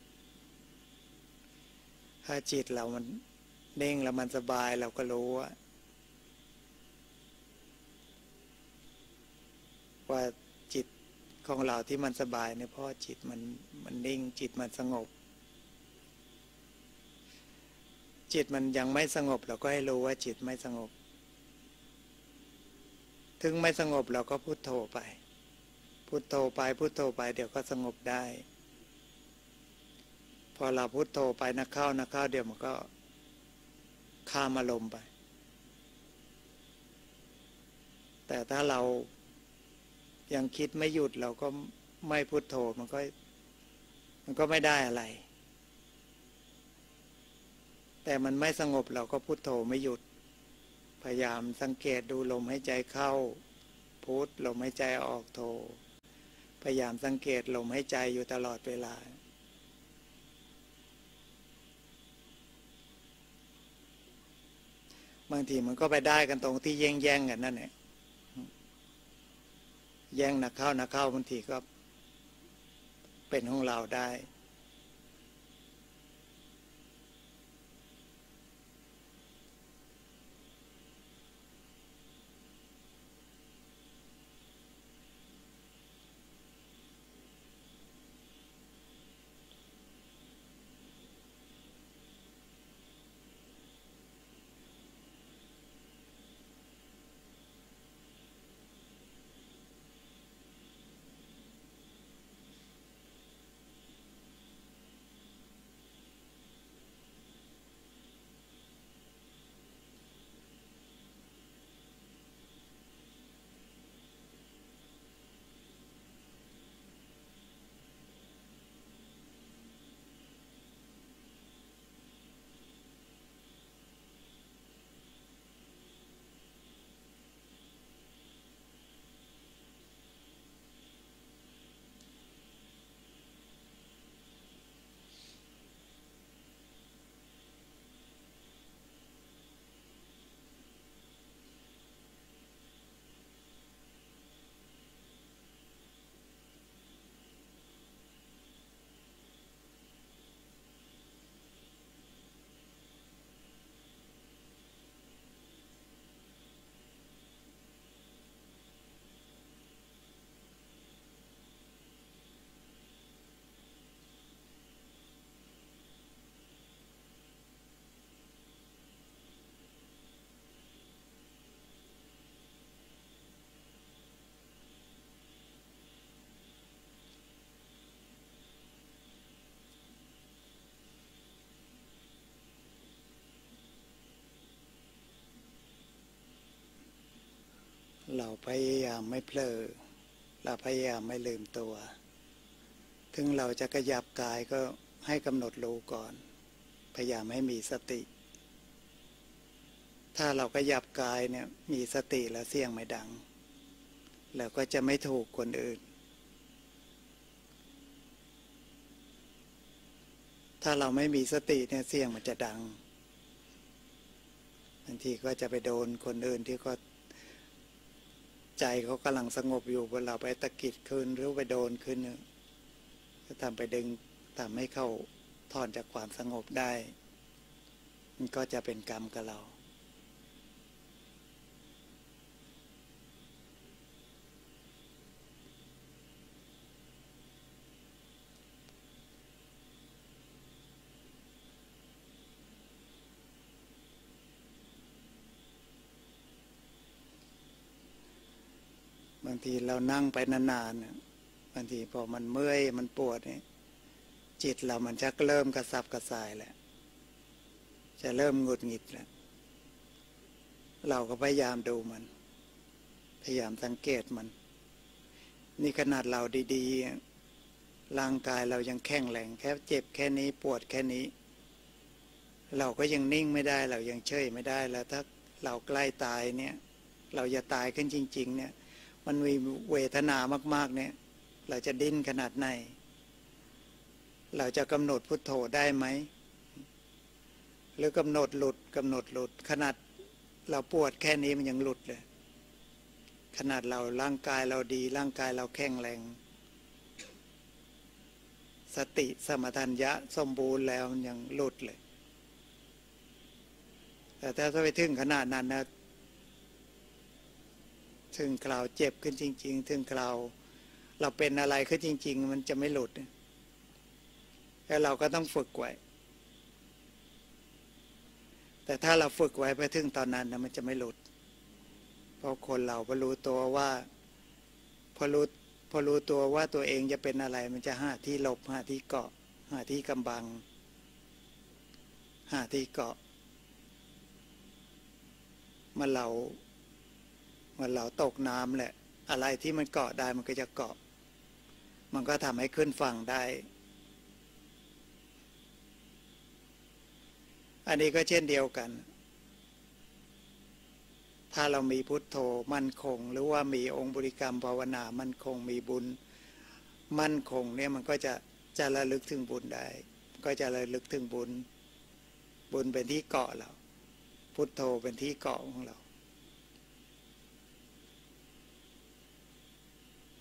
ถ้าจิตเรามันนิ่งแล้วมันสบายเราก็รู้ว่าจิตของเราที่มันสบายเนี่ยเพราะจิตมันนิ่งจิตมันสงบจิตมันยังไม่สงบเราก็ให้รู้ว่าจิตไม่สงบถึงไม่สงบเราก็พุทโธไปพุทโธไปพุทโธไปเดี๋ยวก็สงบได้พอเราพุทโธไปนักเข้าเดี๋ยวมันก็ข้ามอารมณ์ไปแต่ถ้าเรายังคิดไม่หยุดเราก็ไม่พุทโธมันก็ไม่ได้อะไรแต่มันไม่สงบเราก็พุทโธไม่หยุดพยายามสังเกตดูลมหายใจเข้าพุทลมหายใจออกโธพยายามสังเกตลมหายใจอยู่ตลอดเวลาบางทีมันก็ไปได้กันตรงที่แย่งกันนั่นแหละแย่งนักเข้าบางทีก็เป็นของเราได้ เราพยายามไม่เผลอเราพยายามไม่ลืมตัวถึงเราจะขยับกายก็ให้กำหนดรู้ก่อนพยายามให้มีสติถ้าเราขยับกายเนี่ยมีสติแล้วเสียงไม่ดังแล้วก็จะไม่ถูกคนอื่นถ้าเราไม่มีสติเนี่ยเสียงมันจะดังบางทีก็จะไปโดนคนอื่นที่ก็ใจเขากำลังสงบอยู่เราไปตะกิดขึ้นหรือไปโดนขึ้นก็ทำไปดึงทำให้เขาถอนจากความสงบได้มันก็จะเป็นกรรมกับเราบางทีเรานั่งไปนานๆบางทีพอมันเมื่อยมันปวดเนี่ยจิตเรามันจะเริ่มกระสับกระส่ายแหละจะเริ่มหงุดหงิดแล้วเราก็พยายามดูมันพยายามสังเกตมันนี่ขนาดเราดีๆร่างกายเรายังแข็งแรงแค่เจ็บแค่นี้ปวดแค่นี้เราก็ยังนิ่งไม่ได้เรายังเฉยไม่ได้แล้วถ้าเราใกล้ตายเนี่ยเราจะตายขึ้นจริงๆเนี่ยมันมีเวทนามากๆเนี่ยเราจะดิ้นขนาดไหนเราจะกำหนดพุทโธได้ไหมหรือกำหนดหลุดขนาดเราปวดแค่นี้มันยังหลุดเลยขนาดเราร่างกายเราดีร่างกายเราแข็งแรงสติสมทัญญะสมบูรณ์แล้วมันยังหลุดเลยแต่ถ้าไปถึงขนาดนั้นนะถึงคราวเจ็บขึ้นจริงๆถึงคราวเราเป็นอะไรขึ้นจริงๆมันจะไม่หลุดแล้วเราก็ต้องฝึกไว้แต่ถ้าเราฝึกไว้ไปถึงตอนนั้นนะมันจะไม่หลุดเพราะคนเราพอรู้ตัวว่าพอรู้ตัวว่าตัวเองจะเป็นอะไรมันจะหาที่หลบหาที่เกาะหาที่กำบังหาที่เกาะมันเราตกน้ำแหละอะไรที่มันเกาะได้มันก็จะเกาะมันก็ทำให้ขึ้นฝั่งได้อันนี้ก็เช่นเดียวกันถ้าเรามีพุทโธมั่นคงหรือว่ามีองค์บริกรรมภาวนามั่นคงมีบุญมั่นคงเนี่ยมันก็จะระลึกถึงบุญได้ก็จะระลึกถึงบุญเป็นที่เกาะเราพุทโธเป็นที่เกาะของเรา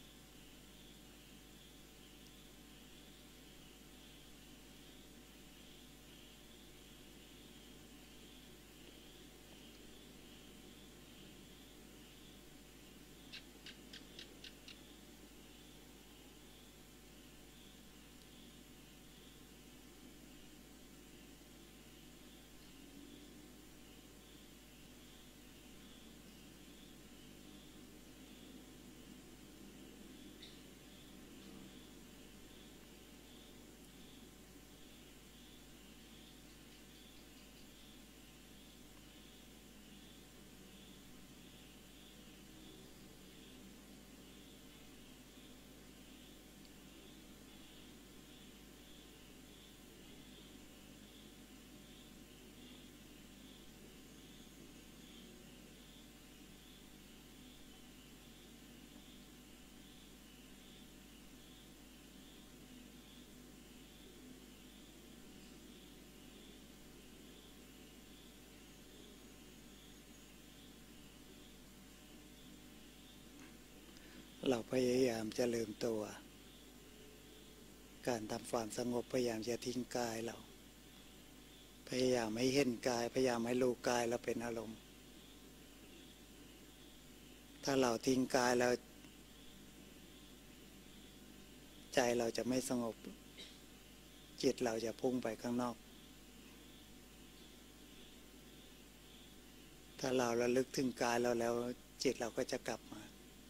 เราพยายามจะลืมตัวการทำความสงบพยายามจะทิ้งกายเราพยายามให้เห็นกายพยายามให้รู้กายเราเป็นอารมณ์ถ้าเราทิ้งกายแล้วใจเราจะไม่สงบจิตเราจะพุ่งไปข้างนอกถ้าเราระลึกถึงกายเราแล้วจิตเราก็จะกลับมา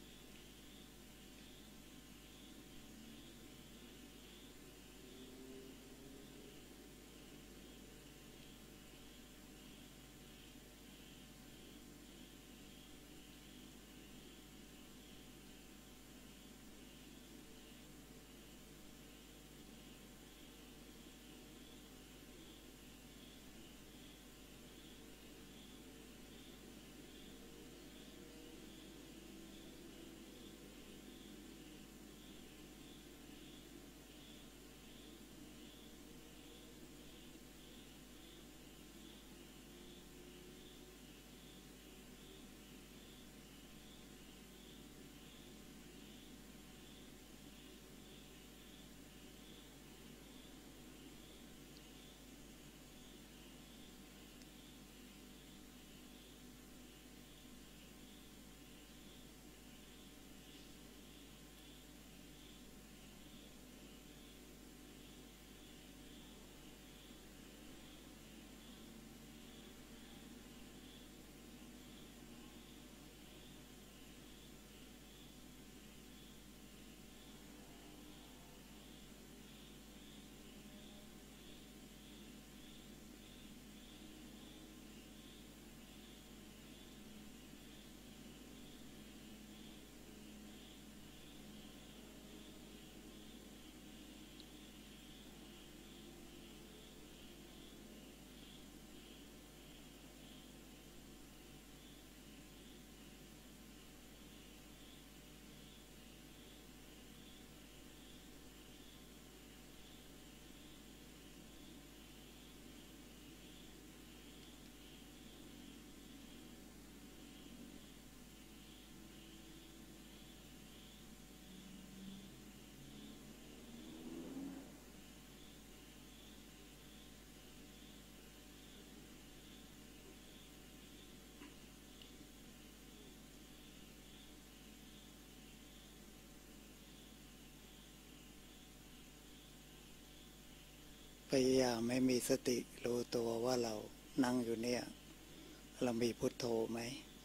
พยายามไม่มีสติรู้ตัวว่าเรานั่งอยู่เนี่ยเรามีพุทโธไหม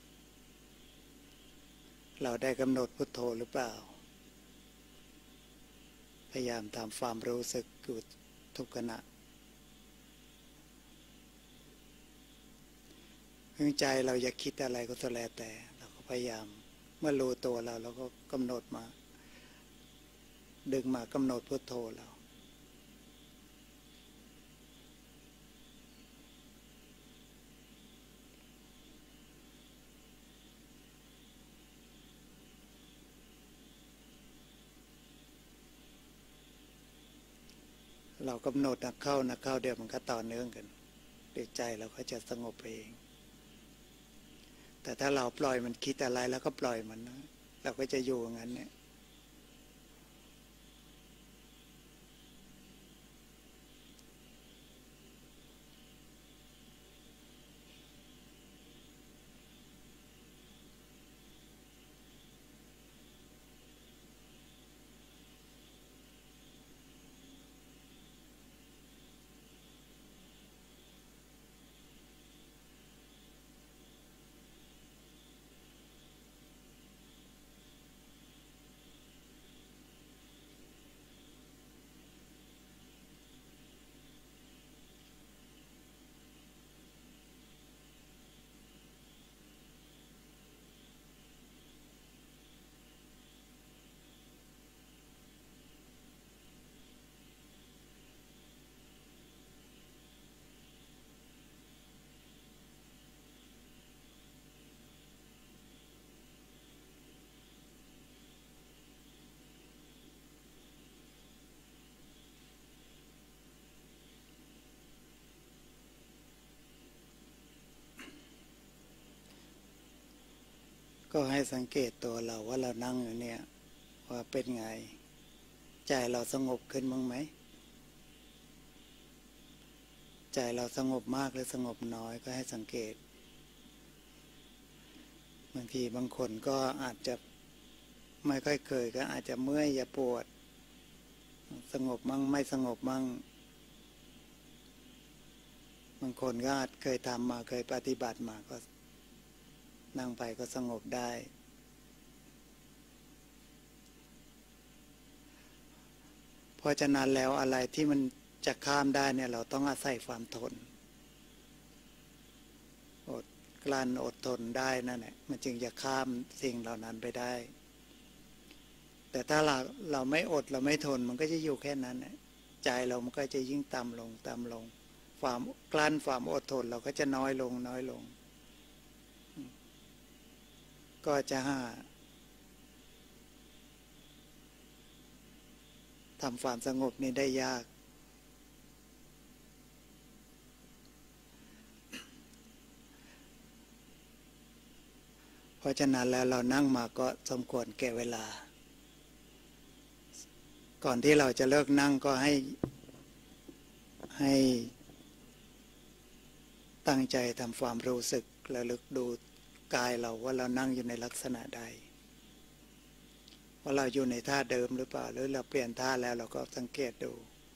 เราได้กำหนดพุทโธหรือเปล่าพยายามทำความรู้สึกอยู่ทุกขณะใจเราอยากคิดอะไรก็แล้วแต่เราก็พยายามเมื่อรู้ตัวเราก็กำหนดมาดึงมากำหนดพุทโธเรากำหนดนักเข้าเดี๋ยวมันก็ต่อเนื่องกันเดี๋ยวใจเราก็จะสงบเองแต่ถ้าเราปล่อยมันคิดอะไรแล้วก็ปล่อยมันนะเราก็จะอยู่อย่างนั้นเนี่ยก็ให้สังเกตตัวเราว่าเรานั่งอยู่เนี่ยว่าเป็นไงใจเราสงบขึ้นบ้างไหมใจเราสงบมากหรือสงบน้อยก็ให้สังเกตบางทีบางคนก็อาจจะไม่ค่อยเคยก็อาจจะเมื่อยอย่าปวดสงบมั่งไม่สงบมั่งบางคนก็อาจเคยทำมาเคยปฏิบัติมาก็นั่งไปก็สงบได้เพราะฉะนั้นแล้วอะไรที่มันจะข้ามได้เนี่ยเราต้องอาศัยความทนอดกลั้นอดทนได้นั่นแหละมันจึงจะข้ามสิ่งเหล่านั้นไปได้แต่ถ้าเราไม่อดเราไม่ทนมันก็จะอยู่แค่นั้นใจเรามันก็จะยิ่งต่ำลงต่ำลงความกลั้นความอดทนเราก็จะน้อยลงน้อยลงก็จะทำความสงบนี้ได้ยากเพราะฉะนั้นแล้วเรานั่งมาก็สมควรแก่เวลาก่อนที่เราจะเลิกนั่งก็ให้ตั้งใจทำความรู้สึกระลึกดูกายเราว่าเรานั่งอยู่ในลักษณะใดว่าเราอยู่ในท่าเดิมหรือเปล่าหรือเราเปลี่ยนท่าแล้วเราก็สังเกตดู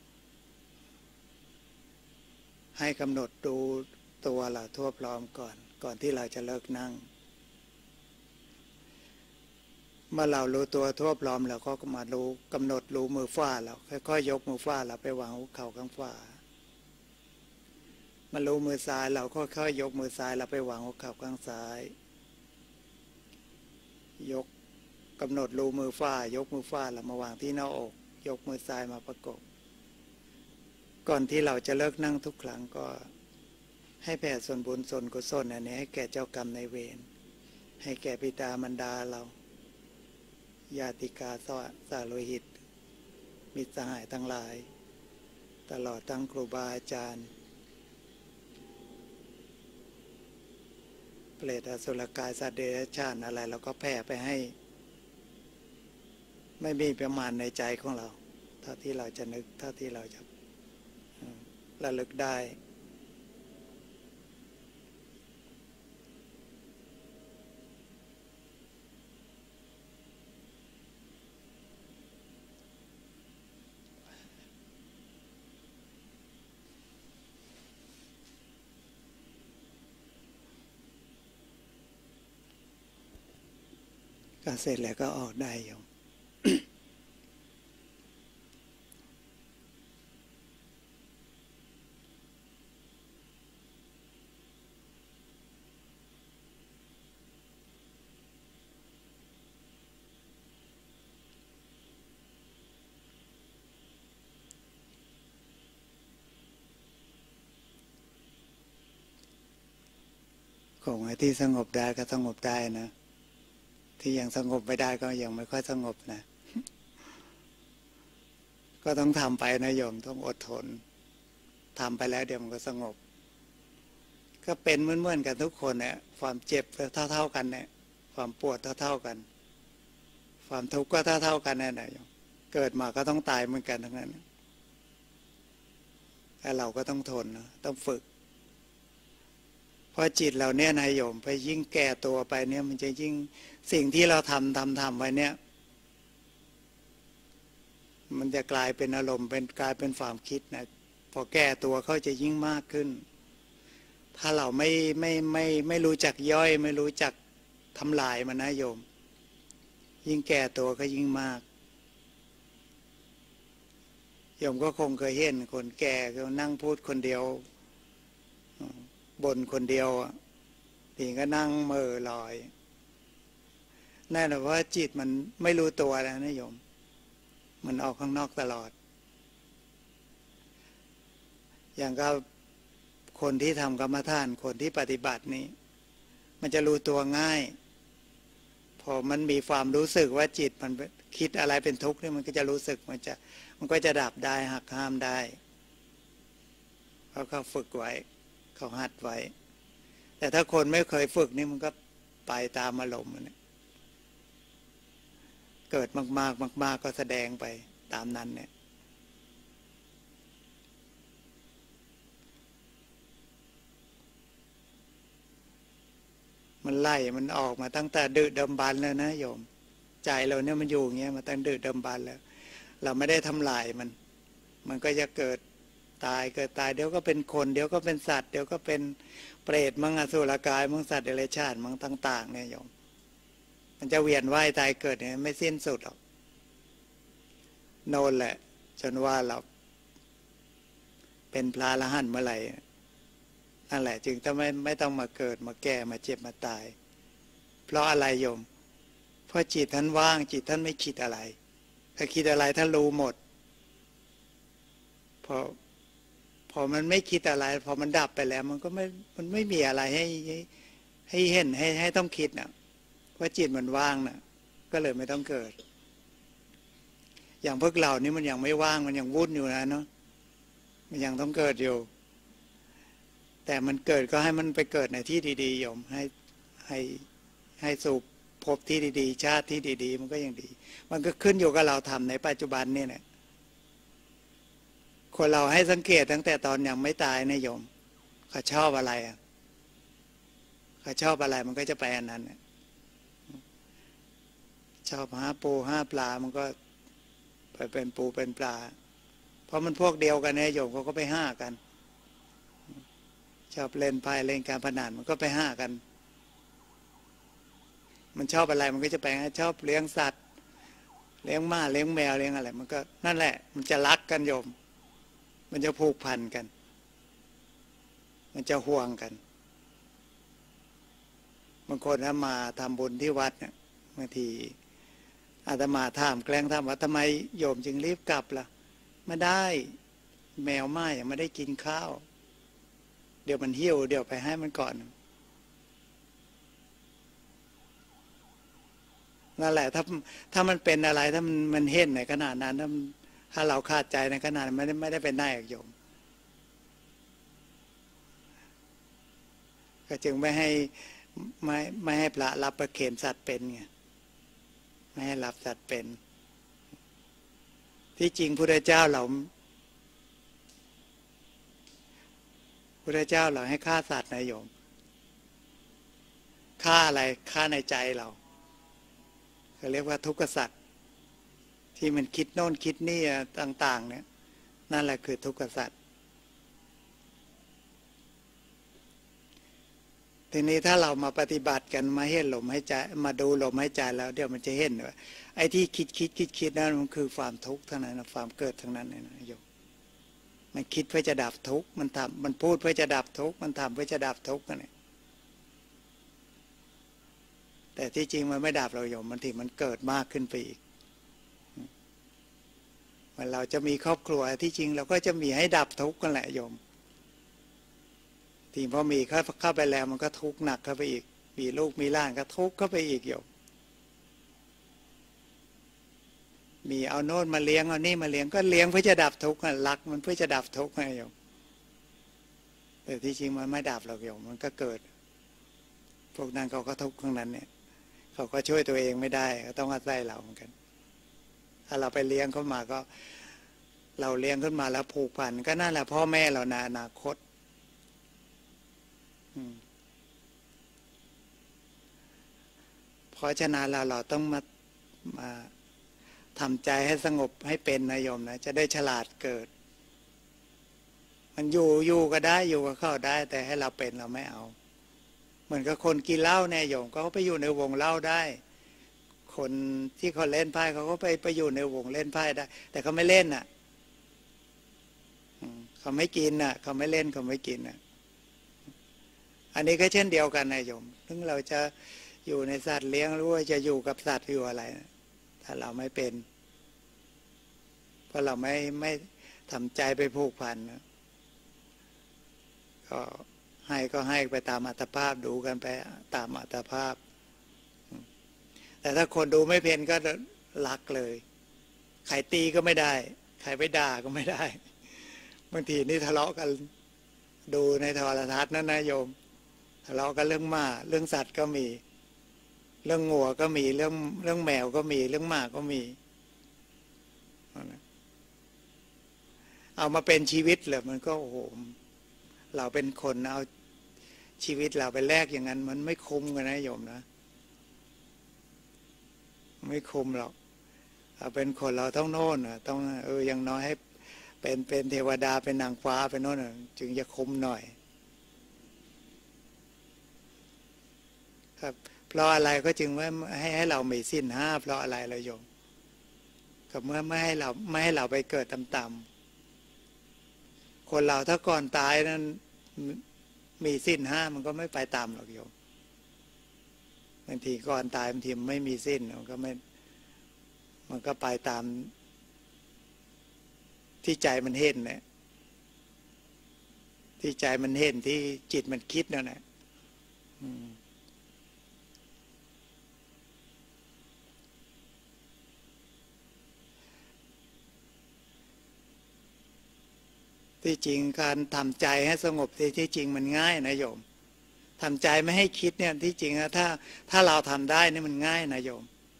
ให้กำหนดดูตัวเราทั่วพร้อมก่อนที่เราจะเลิกนั่งเมื่อเรารู้ตัวทั่วพร้อมเราก็มารู้กำหนดรู้มือฝ่าเราค่อยๆยกมือฝ่าเราไปวางหัวเข่าข้างฝ่ามารู้มือซ้ายเราก็ค่อยๆยกมือซ้ายเราไปวางหัวเข่าข้างซ้ายยกกำหนดรู้มือฝ่ายกมือฝ่าเรามาวางที่หน้าอกยกมือซ้ายมาประกบก่อนที่เราจะเลิกนั่งทุกครั้งก็ให้แผ่ส่วนบุญส่วนกุศลอันนี้ให้แก่เจ้ากรรมนายเวรให้แก่บิดามารดาเราญาติกาสาโลหิตมิตรสหายทั้งหลายตลอดทั้งครูบาอาจารย์เปรตอสุรกายสัตว์เดรัจฉานอะไรเราก็แผ่ไปให้ไม่มีประมาณในใจของเราเท่าที่เราจะนึกเท่าที่เราจะระลึกได้ก็เสร็จแล้วก็ออกได้โยมของไอ้ที่สงบได้ก็สงบได้นะที่ยังสงบไม่ได้ก็ยังไม่ค่อยสงบนะก็ต้องทำไปนะโยมต้องอดทนทำไปแล้วเดี๋ยวมันก็สงบก็เป็นเหมือนกันทุกคนเนี่ยความเจ็บเท่ากันเนี่ยความปวดเท่ากันความทุกข์ก็เท่ากันนั่นแหละโยมเกิดมาก็ต้องตายเหมือนกันทั้งนั้นแต่เราก็ต้องทนนะต้องฝึกเพราะจิตเราเนี่ยนายโยมไปยิ่งแก่ตัวไปเนี่ยมันจะยิ่งสิ่งที่เราทำไว้เนี่ยมันจะกลายเป็นอารมณ์กลายเป็นความคิดนะพอแก่ตัวเขาจะยิ่งมากขึ้นถ้าเราไม่รู้จักย่อยไม่รู้จักทำลายมันนะโยมยิ่งแก่ตัวก็ยิ่งมากโยมก็คงเคยเห็นคนแก่ก็นั่งพูดคนเดียวบ่นคนเดียวทีก็นั่งเม่อลอยนั่นแหละว่าจิตมันไม่รู้ตัวแล้วนะโยมมันออกข้างนอกตลอดอย่างกับคนที่ทำกรรมฐานคนที่ปฏิบัตินี้มันจะรู้ตัวง่ายพอมันมีความรู้สึกว่าจิตมันคิดอะไรเป็นทุกข์นี่มันก็จะรู้สึกมันก็จะดับได้หักห้ามได้เพราะเขาฝึกไว้เขาหัดไว้แต่ถ้าคนไม่เคยฝึกนี่มันก็ไปตามอารมณ์เกิดมากๆมากๆก็แสดงไปตามนั้นเนี่ยมันไล่มันออกมาตั้งแต่ดึกดำบรรพ์แล้วนะโยมใจเราเนี่ยมันอยู่อย่างเงี้ยมาตั้งดึกดำบรรพ์แล้วเราไม่ได้ทำลายมันก็จะเกิดตายเกิดตายเดี๋ยวก็เป็นคนเดี๋ยวก็เป็นสัตว์เดี๋ยวก็เป็นเปรตมั่งอสุรกายมั่งสัตว์เดรัจฉานมั่งต่างๆเนี่ยโยมมันจะเวียนว่ายตายเกิดเนี่ยไม่สิ้นสุดหรอกโน่นแหละจนว่าเราเป็นพระอรหันต์เมื่อไหร่นั่นแหละจึงต้องไม่ต้องมาเกิดมาแก่มาเจ็บมาตายเพราะอะไรโยมเพราะจิตท่านว่างจิตท่านไม่คิดอะไรถ้าคิดอะไรท่านรู้หมดพอมันไม่คิดอะไรพอมันดับไปแล้วมันไม่มีอะไรให้เห็นให้ต้องคิดนะเพราะจิตมันว่างนะก็เลยไม่ต้องเกิดอย่างพวกเรานี่มันยังไม่ว่างมันยังวุ่นอยู่นะเนาะมันยังต้องเกิดอยู่แต่มันเกิดก็ให้มันไปเกิดในที่ดีๆโยมให้สู่ภพที่ดีๆชาติที่ดีๆมันก็ยังดีมันก็ขึ้นอยู่กับเราทำในปัจจุบันนี่แหละคนเราให้สังเกตตั้งแต่ตอนยังไม่ตายนะโยมเขาชอบอะไรเขาชอบอะไรมันก็จะไปอันนั้นชอบหาปูหาปลามันก็ไปเป็นปูเป็นปลาเพราะมันพวกเดียวกันนะโยมเขาก็ไปห้ากันชอบเล่นไพ่เล่นการพนันมันก็ไปห้ากันมันชอบอะไรมันก็จะไปชอบเลี้ยงสัตว์เลี้ยงม้าเลี้ยงแมวเลี้ยงอะไรมันก็นั่นแหละมันจะรักกันโยมมันจะผูกพันกันมันจะห่วงกันบางคนถ้ามาทำบุญที่วัดเนี่ยบางทีอาตมาถามแกล้งถามว่าทำไมโยมจึงรีบกลับล่ะไม่ได้แมวม้ายังไม่ได้กินข้าวเดี๋ยวมันหิวเดี๋ยวไปให้มันก่อนนั่นแหละถ้ามันเป็นอะไรถ้ามันเห็นในขนาดนั้นถ้าเราขาดใจในขนาดนั้นไม่ได้เป็นได้โยมก็จึงไม่ให้พระรับประเคนสัตว์เป็นไงไม่ให้รับสัตว์เป็นที่จริงพระเจ้าเราให้ฆ่าสัตว์นะโยมฆ่าอะไรฆ่าในใจเราเขาเรียกว่าทุกขสัตว์ที่มันคิดโน่นคิดนี่ต่างๆเนี่ยนั่นแหละคือทุกขสัตว์ทีนี้ถ้าเรามาปฏิบัติกันมาเห็นลมหายใจมาดูลมหายใจแล้วเดี๋ยวมันจะเห็นว่าไอ้ที่คิดนั่นมันคือความทุกข์ทั้งนั้นความเกิดทั้งนั้นเลยนะโยมมันคิดเพื่อจะดับทุกข์มันพูดเพื่อจะดับทุกข์มันทำเพื่อจะดับทุกข์นั่นเองแต่ที่จริงมันไม่ดับเราโยมมันที่มันเกิดมากขึ้นไปอีกมันเราจะมีครอบครัวที่จริงเราก็จะมีให้ดับทุกข์กันแหละโยมทีพอมีเข้าไปแล้วมันก็ทุกข์หนักเข้าไปอีกมีลูกมีหลานก็ทุกข์เข้าไปอีกโยมมีเอาโน่นมาเลี้ยงเอานี่มาเลี้ยงก็เลี้ยงเพื่อจะดับทุกข์รักมันเพื่อจะดับทุกข์ไงโยมแต่ที่จริงมันไม่ดับหรอกโยมมันก็เกิดพวกนั้นเขาก็ทุกข์ทั้งนั้นเนี่ยเขาก็ช่วยตัวเองไม่ได้ก็ต้องอาศัยเราเหมือนกันถ้าเราไปเลี้ยงเขามาก็เราเลี้ยงขึ้นมาแล้วผูกพันก็นั่นแหละพ่อแม่เราในอนาคตเพราะฉะนั้นเราต้องมาทำใจให้สงบให้เป็นนะโยมนะจะได้ฉลาดเกิดมันอยู่ก็ได้อยู่กับเขาได้แต่ให้เราเป็นเราไม่เอาเหมือนกับคนกินเหล้าเนี่ยโยมก็ไปอยู่ในวงเหล้าได้คนที่เขาเล่นไพ่เขาก็ไปอยู่ในวงเล่นไพ่ได้แต่เขาไม่เล่นน่ะเขาไม่กินน่ะเขาไม่เล่นเขาไม่กินน่ะอันนี้ก็เช่นเดียวกันนะโยมถึงเราจะอยู่ในสัตว์เลี้ยงหรือว่าจะอยู่กับสัตว์อยู่อะไรถ้าเราไม่เป็นเพราะเราไม่ทำใจไปผูกพันนะก็ให้ไปตามอัตภาพดูกันไปตามอัตภาพแต่ถ้าคนดูไม่เป็นก็รักเลยใครตีก็ไม่ได้ใครไปด่าก็ไม่ได้บางทีนี่ทะเลาะกันดูในโทรทัศน์นั่นนะโยมทะเลาะกันเรื่องม้าเรื่องสัตว์ก็มีเรื่องงัวก็มีเรื่องแมวก็มีเรื่องหมาก็มีเอามาเป็นชีวิตเลยมันก็โอ้โหเราเป็นคนเอาชีวิตเราไปแลกอย่างนั้นมันไม่คุ้มกันนะโยมนะไม่คุ้มหรอกเอาเป็นคนเราต้องโน่นต้องอย่างน้อยให้เป็นเทวดาเป็นนางฟ้าเป็นโน่นจึงจะคุ้มหน่อยครับเพราะอะไรก็จึงว่าให้เรามีศีลห้าเพราะอะไรเราโยมกับเมื่อไม่ให้เราไปเกิดต่ำๆคนเราถ้าก่อนตายนั้นมีศีลห้ามันก็ไม่ไปตามหรอกโยมบางทีก่อนตายบางทีไม่มีศีลมันก็ไปตามที่ใจมันเห็นเนี่ยที่ใจมันเห็นที่จิตมันคิดนั่นแหละที่จริงการทำใจให้สงบที่จริงมันง่ายนะโยมทำใจไม่ให้คิดเนี่ยที่จริงนะถ้าเราทำได้นี่มันง่ายนะโยม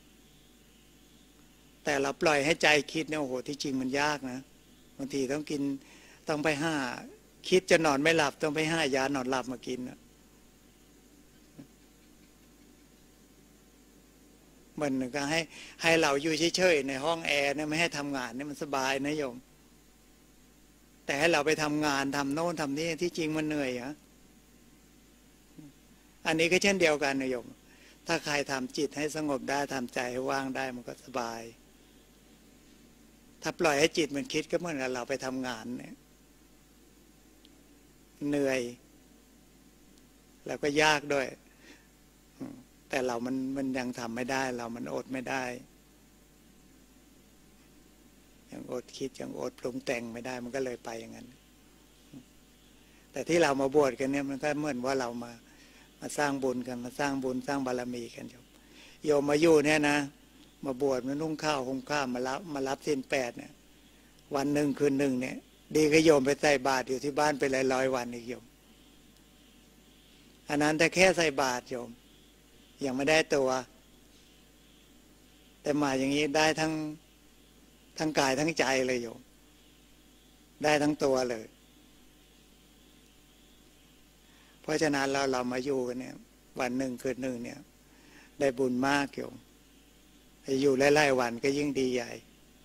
แต่เราปล่อยให้ใจคิดเนี่ยโอ้โหที่จริงมันยากนะบางทีต้องไปห้าคิดจะนอนไม่หลับต้องไปห้ายานอนหลับมากินนะมันก็ให้เราอยู่เฉยๆในห้องแอร์เนี่ยไม่ให้ทำงานเนี่ยมันสบายนะโยมแต่ให้เราไปทำงานทำโน่นทำนี่ที่จริงมันเหนื่อยอะอันนี้ก็เช่นเดียวกันนะโยมถ้าใครทำจิตให้สงบได้ทำใจให้ว่างได้มันก็สบายถ้าปล่อยให้จิตมันคิดก็เหมือนกับเราไปทำงานเนี่ยเหนื่อยแล้วก็ยากด้วยแต่มันยังทำไม่ได้มันอดไม่ได้ยังอดคิดยังอดปรุงแต่งไม่ได้มันก็เลยไปอย่างนั้นแต่ที่เรามาบวชกันเนี่ยมันก็เหมือนว่าเรามาสร้างบุญกันมาสร้างบุญสร้างบารมีกันโยมมาอยู่เนี่ยนะมาบวชมานุ่งข้าวห่มข้าวมารับศีล8เนี่ยวันหนึ่งคืนหนึ่งเนี่ยดีก็โยมไปใส่บาตรอยู่ที่บ้านไปร้อยวันอีกโยมอันนั้นแต่แค่ใส่บาตรโยมยังไม่ได้ตัวแต่มาอย่างนี้ได้ทั้งกายทั้งใจเลยโยมได้ทั้งตัวเลยเพราะฉะนั้นเรามาอยู่กันเนี่ยวันหนึ่งคืนหนึ่งเนี่ยได้บุญมากโยมอยู่ไล่ๆวันก็ยิ่งดีใหญ่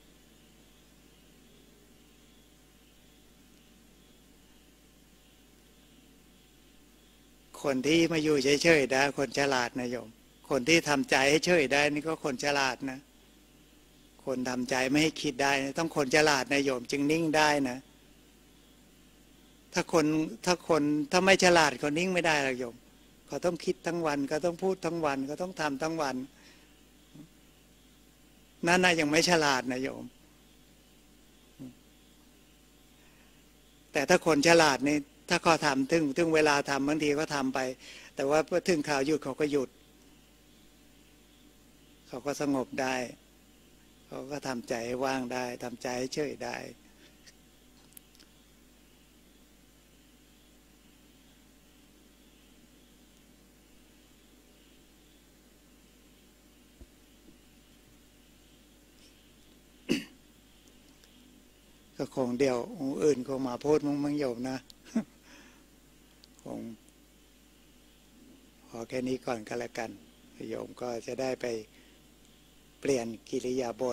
คนที่มาอยู่เฉยๆได้คนฉลาดนะโยมคนที่ทำใจให้เฉยได้นี่ก็คนฉลาดนะคนทำใจไม่ให้คิดได้ต้องคนฉลาดนะโยมจึงนิ่งได้นะถ้าไม่ฉลาดเขานิ่งไม่ได้หรอกโยมเขาต้องคิดทั้งวันเขาต้องพูดทั้งวันเขาต้องทำทั้งวันนั่นยังไม่ฉลาดนะโยมแต่ถ้าคนฉลาดนี่ถ้าเขาทำถึงเวลาทำบางทีก็ทำไปแต่ว่าพอถึงข่าวหยุดเขาก็หยุดเขาก็สงบได้เขาก็ทำใจให้ว่างได้ทำใจให้เฉยได้ก็คงเดียวองค์อื่นคงมาพูดมั่งโยมนะคงพอแค่นี้ก่อนก็แล้วกันโยมก็จะได้ไปเปลี่ยนกิริยาบถ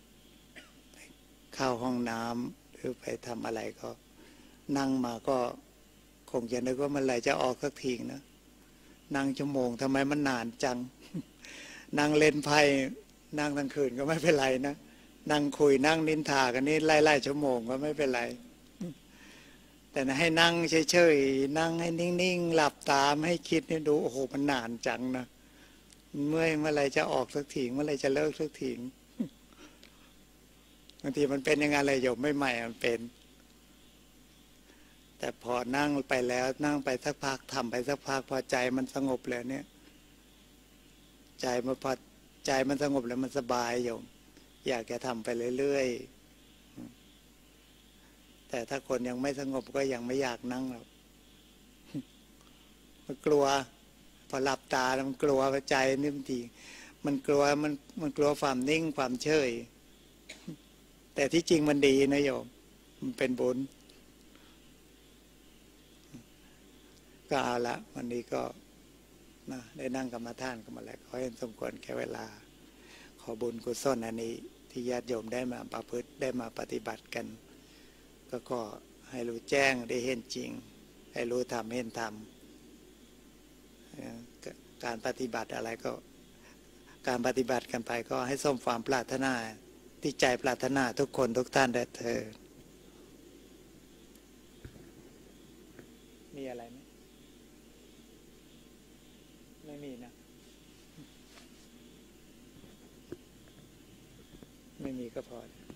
เข้าห้องน้ำหรือไปทำอะไรก็นั่งมาก็คงจะนึกว่ามันไหรจะออกสักทีนะนั่งชั่วโมงทำไมมันนานจังนั่งเล่นไพ่นั่งทั้งคืนก็ไม่เป็นไรนะนั่งคุยนั่งนินทากันนี่ไล่ชั่วโมงก็ไม่เป็นไรแต่ให้นั่งเฉยๆนั่งให้นิ่งๆหลับตาไม่ให้คิดนี่ดูโอ้โหมันนานจังนะเมื่อไรจะออกสักทีเมื่อไรจะเลิกสักทีบางทีมันเป็นยังไงอะไรโยมไม่ใหม่มันเป็นแต่พอนั่งไปแล้วนั่งไปสักพักทำไปสักพักพอใจมันสงบแล้วเนี่ยใจมันพอใจมันสงบแล้วมันสบายโยมอยากจะทำไปเรื่อยๆแต่ถ้าคนยังไม่สงบก็ยังไม่อยากนั่งหรอกกลัวพอหลับตาแล้วมันกลัวใจนี่บางทีมันกลัวมันกลัวความนิ่งความเฉยแต่ที่จริงมันดีนะโยมมันเป็นบุญก็เอาละวันนี้ก็นะได้นั่งกรรมฐานกันมาแล้วขอให้สมควรแก่เวลาขอบุญกุศลอันนี้ที่ญาติโยมได้มาประพฤติได้มาปฏิบัติกันก็ให้รู้แจ้งได้เห็นจริงให้รู้ธรรมเห็นธรรมการปฏิบัติอะไรก็การปฏิบัติกันไปก็ให้สมความปรารถนาที่ใจปรารถนาทุกคนทุกท่านได้เถิดมีอะไรไหมไม่มีนะไม่มีก็พอ